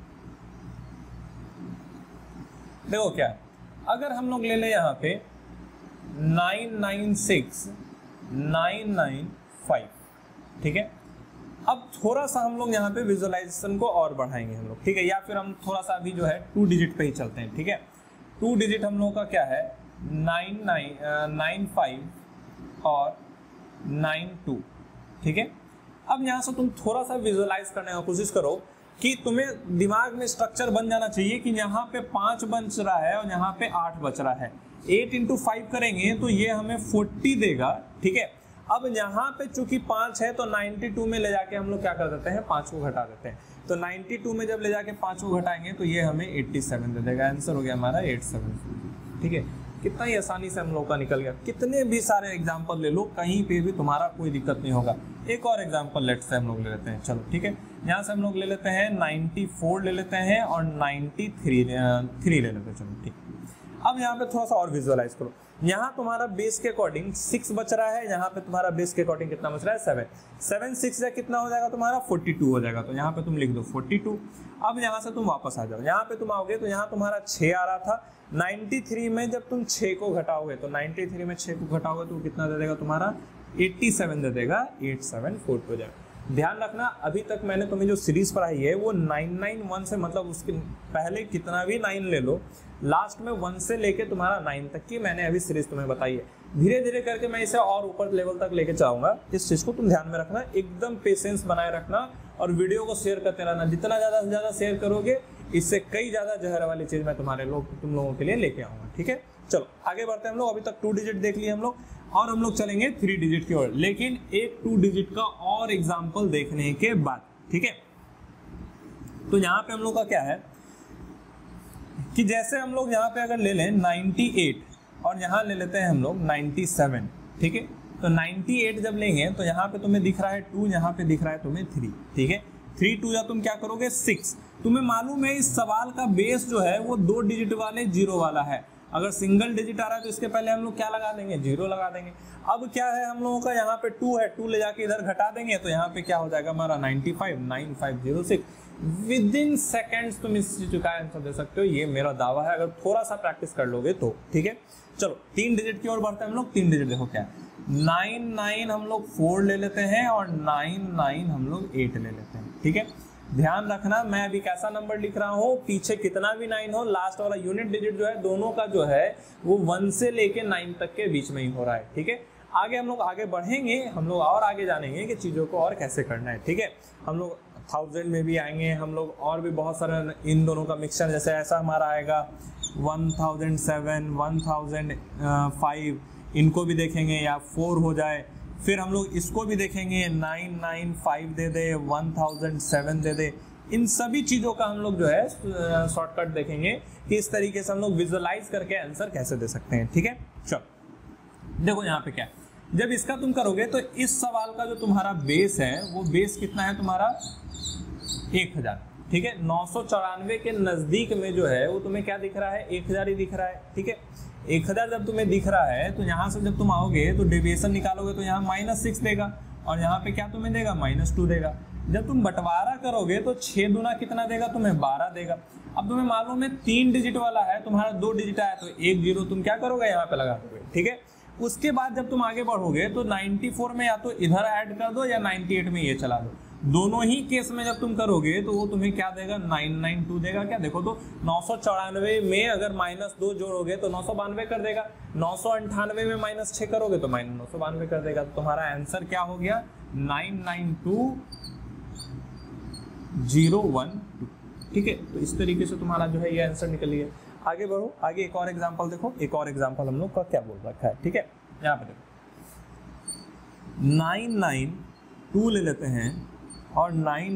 देखो क्या है, अगर हम लोग ले लें यहाँ पे 996995, ठीक है। अब थोड़ा सा हम लोग यहाँ पे विजुअलाइजेशन को और बढ़ाएंगे हम लोग, ठीक है, या फिर हम थोड़ा सा अभी जो है 2 डिजिट पे ही चलते हैं, ठीक है। 2 डिजिट हम लोग का क्या है 9995 और 92, ठीक है। अब यहाँ से तुम थोड़ा सा विजुअलाइज करने की कोशिश करो कि तुम्हें दिमाग में स्ट्रक्चर बन जाना चाहिए कि यहाँ पे 5 बच रहा है और यहाँ पे 8 बच रहा है। 8 into 5 करेंगे तो ये हमें 40 देगा, ठीक है। अब यहाँ पे चूंकि 5 है तो 92 में ले जाके हम लोग क्या कर देते हैं 5 को घटा देते हैं। तो 92 में जब ले जाके 5 को घटाएंगे तो ये हमें 87 दे देगा। आंसर हो गया हमारा 87, ठीक है। कितना ही आसानी से हम लोग का निकल गया। कितने भी सारे एग्जाम्पल ले लो, कहीं पे भी तुम्हारा कोई दिक्कत नहीं होगा। एक और एग्जाम्पल लेट से हम लोग ले लेते हैं, चलो ठीक है। यहाँ से हम लोग ले लेते हैं 94 ले लेते हैं और 93 ले लेते हैं, चलो ठीक। अब यहाँ पे थोड़ा सा और विजुअलाइज करो। यहाँ तुम्हारा बेस के अकॉर्डिंग 6 बच रहा है, यहाँ पे तुम्हारा बेस के अकॉर्डिंग कितना बच रहा है 7। 7 6 या कितना हो जाएगा तुम्हारा 42 हो जाएगा। तो यहाँ पे तुम लिख दो 42। अब यहाँ से तुम वापस आ जाओ, यहाँ पे तुम आओगे तो यहाँ तुम्हारा 6 आ रहा था। 93 में जब तुम 6 को घटाओगे तो 93 में 6 को घटाओगे तो कितना दे देगा तुम्हारा 87 दे देगा, 8742 हो जाएगा। ध्यान रखना, अभी तक मैंने तुम्हें जो सीरीज पढ़ाई है वो 991 से, मतलब उसके पहले कितना भी 9 ले लो, लास्ट में 1 से लेके तुम्हारा 9 तक की मैंने अभी सीरीज तुम्हें बताई है। धीरे धीरे करके मैं इसे और ऊपर लेवल तक लेके जाऊंगा। इस चीज को तुम ध्यान में रखना, एकदम पेशेंस बनाए रखना और वीडियो को शेयर करते रहना। जितना ज्यादा से ज्यादा शेयर करोगे इससे कई ज्यादा जहर वाली चीज मैं तुम लोगों के लिए लेके आऊंगा, ठीक है। चलो आगे बढ़ते हैं हम लोग। अभी तक 2 डिजिट देख लिए हम लोग और हम लोग चलेंगे 3 डिजिट की ओर, लेकिन एक 2 डिजिट का और एग्जांपल देखने के बाद, ठीक है। तो यहाँ पे हम लोग का क्या है कि जैसे हम लोग यहाँ पे अगर ले लें 98 और यहाँ ले लेते हैं हम लोग 97, ठीक है। तो 98 जब लेंगे तो यहाँ पे तुम्हें दिख रहा है 2, यहाँ पे दिख रहा है तुम्हें 3, ठीक है। 3 2 या तुम क्या करोगे 6। तुम्हें मालूम है इस सवाल का बेस जो है वो 2 डिजिट वाले 0 वाला है। अगर सिंगल डिजिट आ रहा है तो इसके पहले हम लोग क्या लगा देंगे 0 लगा देंगे। अब क्या है हम लोगों का यहाँ पे 2 है, 2 ले जाके इधर घटा देंगे तो यहाँ पे क्या हो जाएगा हमारा 95 9506। विद इन सेकेंड्स तुम इस चीज का आंसर दे सकते हो, ये मेरा दावा है अगर थोड़ा सा प्रैक्टिस कर लोगे तो, ठीक है। चलो 3 डिजिट की ओर बढ़ते हैं हम लोग। 3 डिजिट देखो क्या है 99 हम लोग 4 ले लेते हैं और 99 हम लोग 8 ले लेते हैं, ठीक है। ध्यान रखना मैं अभी कैसा नंबर लिख रहा हूँ, पीछे कितना भी 9 हो, लास्ट वाला यूनिट डिजिट जो है दोनों का जो है वो 1 से लेके 9 तक के बीच में ही हो रहा है, ठीक है। आगे हम लोग आगे बढ़ेंगे, हम लोग और आगे जानेंगे कि चीज़ों को और कैसे करना है, ठीक है। हम लोग 1000 में भी आएंगे, हम लोग और भी बहुत सारे इन दोनों का मिक्सचर, जैसे ऐसा हमारा आएगा 1007 1005, इनको भी देखेंगे या 4 हो जाए। फिर हम लोग इसको भी देखेंगे 995 दे दे, 1007 दे दे। इन सभी चीज़ों का हम लोग जो है शॉर्टकट देखेंगे कि इस तरीके से हम लोग विजुअलाइज करके आंसर कैसे दे सकते हैं, ठीक है। चलो देखो यहाँ पे क्या है, जब इसका तुम करोगे तो इस सवाल का जो तुम्हारा बेस है वो बेस कितना है तुम्हारा 1000, ठीक है। 994 के नजदीक में जो है वो तुम्हें क्या दिख रहा है 1000 ही दिख रहा है, ठीक है। 1000 जब तुम्हें दिख रहा है तो यहाँ से जब तुम आओगे तो डेविएशन निकालोगे तो यहाँ -6 देगा और यहाँ पे क्या तुम्हें देगा -2 देगा। जब तुम बंटवारा करोगे तो 6 दूना कितना देगा तुम्हें 12 देगा। अब तुम्हें मालूम है 3 डिजिट वाला है, तुम्हारा 2 डिजिट आया तो 1 0 तुम क्या करोगे यहाँ पे लगा दोगे, ठीक है। उसके बाद जब तुम आगे बढ़ोगे तो 94 में या तो इधर ऐड कर दो या 98 में ये चला दो। दोनों ही केस में जब तुम करोगे तो वो तुम्हें क्या देगा 992 देगा। क्या देखो तो 994 में अगर -2 जोड़ोगे तो 992 कर देगा, 998 में -6 करोगे तो -992 कर देगा। तो तुम्हारा आंसर क्या हो गया 992012, ठीक है। तो इस तरीके से तुम्हारा जो है ये आंसर निकल गया। आगे बढ़ो, आगे एक और एग्जांपल देखो। एक और एग्जांपल हम लोग का क्या बोल रखा है, ठीक है। यहाँ पे देखो 992 ले लेते हैं और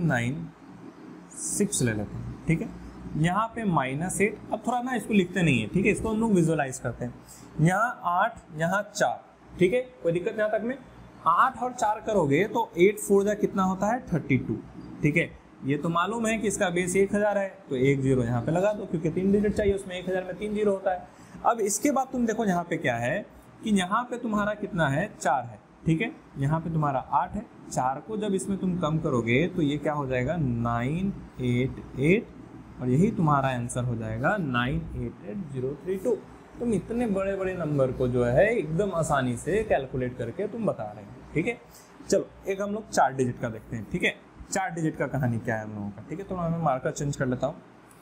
996 ले लेते हैं, ठीक है। यहाँ पे -8, अब थोड़ा ना इसको लिखते नहीं है, ठीक है, इसको हम लोग विजुअलाइज करते हैं। यहाँ 8 यहाँ 4, ठीक है, कोई दिक्कत यहाँ तक में। 8 और 4 करोगे तो 8 4 जा कितना होता है 32, ठीक है। ये तो मालूम है कि इसका बेस 1000 है तो 1 0 यहाँ पे लगा दो, क्योंकि 3 डिजिट चाहिए उसमें 1000 में 3 0 होता है। अब इसके बाद तुम देखो यहाँ पे क्या है कि यहाँ पे तुम्हारा कितना है 4 है, ठीक है, यहाँ पे तुम्हारा 8 है, 4 को जब इसमें तुम कम करोगे तो ये क्या हो जाएगा 988 और यही तुम्हारा आंसर हो जाएगा 988032। तुम इतने बड़े बड़े नंबर को जो है एकदम आसानी से कैलकुलेट करके तुम बता रहे हो। ठीक है, चलो एक हम लोग 4 डिजिट का देखते हैं। ठीक है, 4 डिजिट का कहानी क्या है हम लोगों का। ठीक है, तो मैं मार्कर चेंज कर लेता हूँ।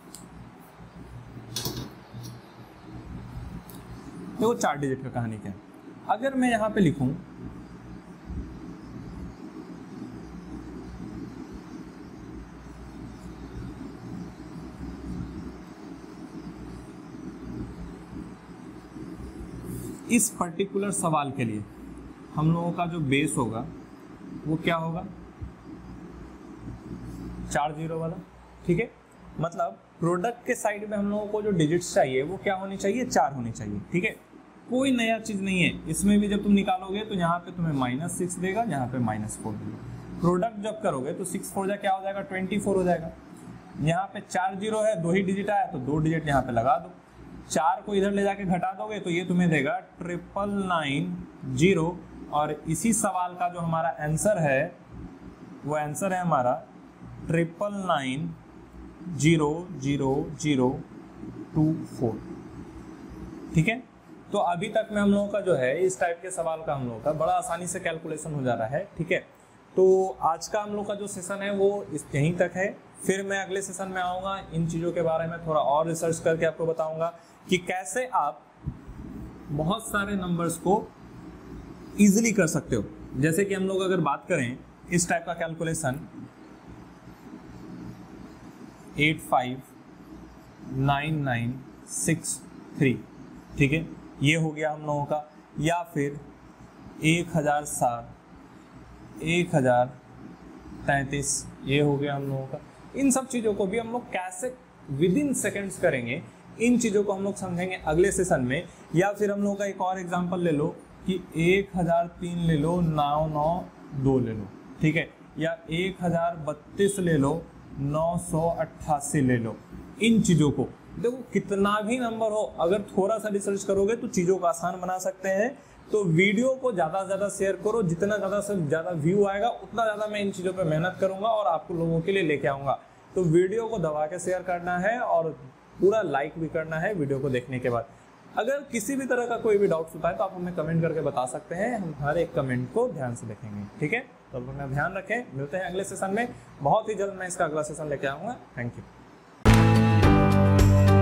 देखो 4 डिजिट का कहानी क्या है। अगर मैं यहाँ पे लिखूं इस पर्टिकुलर सवाल के लिए हम लोगों का जो बेस होगा वो क्या होगा 4 जीरो वाला। ठीक है, मतलब प्रोडक्ट के साइड में हम लोगों को जो डिजिट्स चाहिए वो क्या होनी चाहिए 4 होनी चाहिए। ठीक है, कोई नया चीज नहीं है इसमें भी। जब तुम निकालोगे तो यहाँ पे तुम्हें -6 देगा, यहाँ पे -4 देगा। प्रोडक्ट जब करोगे तो 6 4 क्या हो जाएगा 24 हो जाएगा। यहाँ पे 4 जीरो है, 2 ही डिजिट आया तो 2 डिजिट यहाँ पे लगा दो। 4 को इधर ले जाके घटा दोगे तो ये तुम्हें देगा 99990। और इसी सवाल का जो हमारा आंसर है वो आंसर है हमारा 999000024। ठीक है, तो अभी तक में हम लोगों का जो है इस टाइप के सवाल का हम लोगों का बड़ा आसानी से कैलकुलेशन हो जा रहा है। ठीक है, तो आज का हम लोग का जो सेशन है वो यहीं तक है। फिर मैं अगले सेशन में आऊँगा, इन चीज़ों के बारे में थोड़ा और रिसर्च करके आपको बताऊँगा कि कैसे आप बहुत सारे नंबर्स को इजीली कर सकते हो। जैसे कि हम लोग अगर बात करें इस टाइप का कैलकुलेशन 859963, ठीक है, ये हो गया हम लोगों का। या फिर 1007 1033 ये हो गया हम लोगों का। इन सब चीज़ों को भी हम लोग कैसे विद इन सेकेंड्स करेंगे, इन चीज़ों को हम लोग समझेंगे अगले सेशन में। या फिर हम लोग का एक और एग्जांपल ले लो कि 1003 ले लो, 992 ले लो। ठीक है, या 1032 ले लो, 988 ले लो। इन चीज़ों को देखो, कितना भी नंबर हो अगर थोड़ा सा रिसर्च करोगे तो चीज़ों को आसान बना सकते हैं। तो वीडियो को ज़्यादा से ज़्यादा शेयर करो, जितना ज़्यादा से ज़्यादा व्यू आएगा उतना ज़्यादा मैं इन चीज़ों पे मेहनत करूँगा और आपको लोगों के लिए लेके आऊँगा। तो वीडियो को दबा के शेयर करना है और पूरा लाइक भी करना है वीडियो को देखने के बाद। अगर किसी भी तरह का कोई भी डाउट्स होता है तो आप हमें कमेंट करके बता सकते हैं, हम हर एक कमेंट को ध्यान से देखेंगे। ठीक है, तो अपना ध्यान रखें, मिलते हैं अगले सेशन में। बहुत ही जल्द मैं इसका अगला सेशन लेके आऊँगा। Thank you.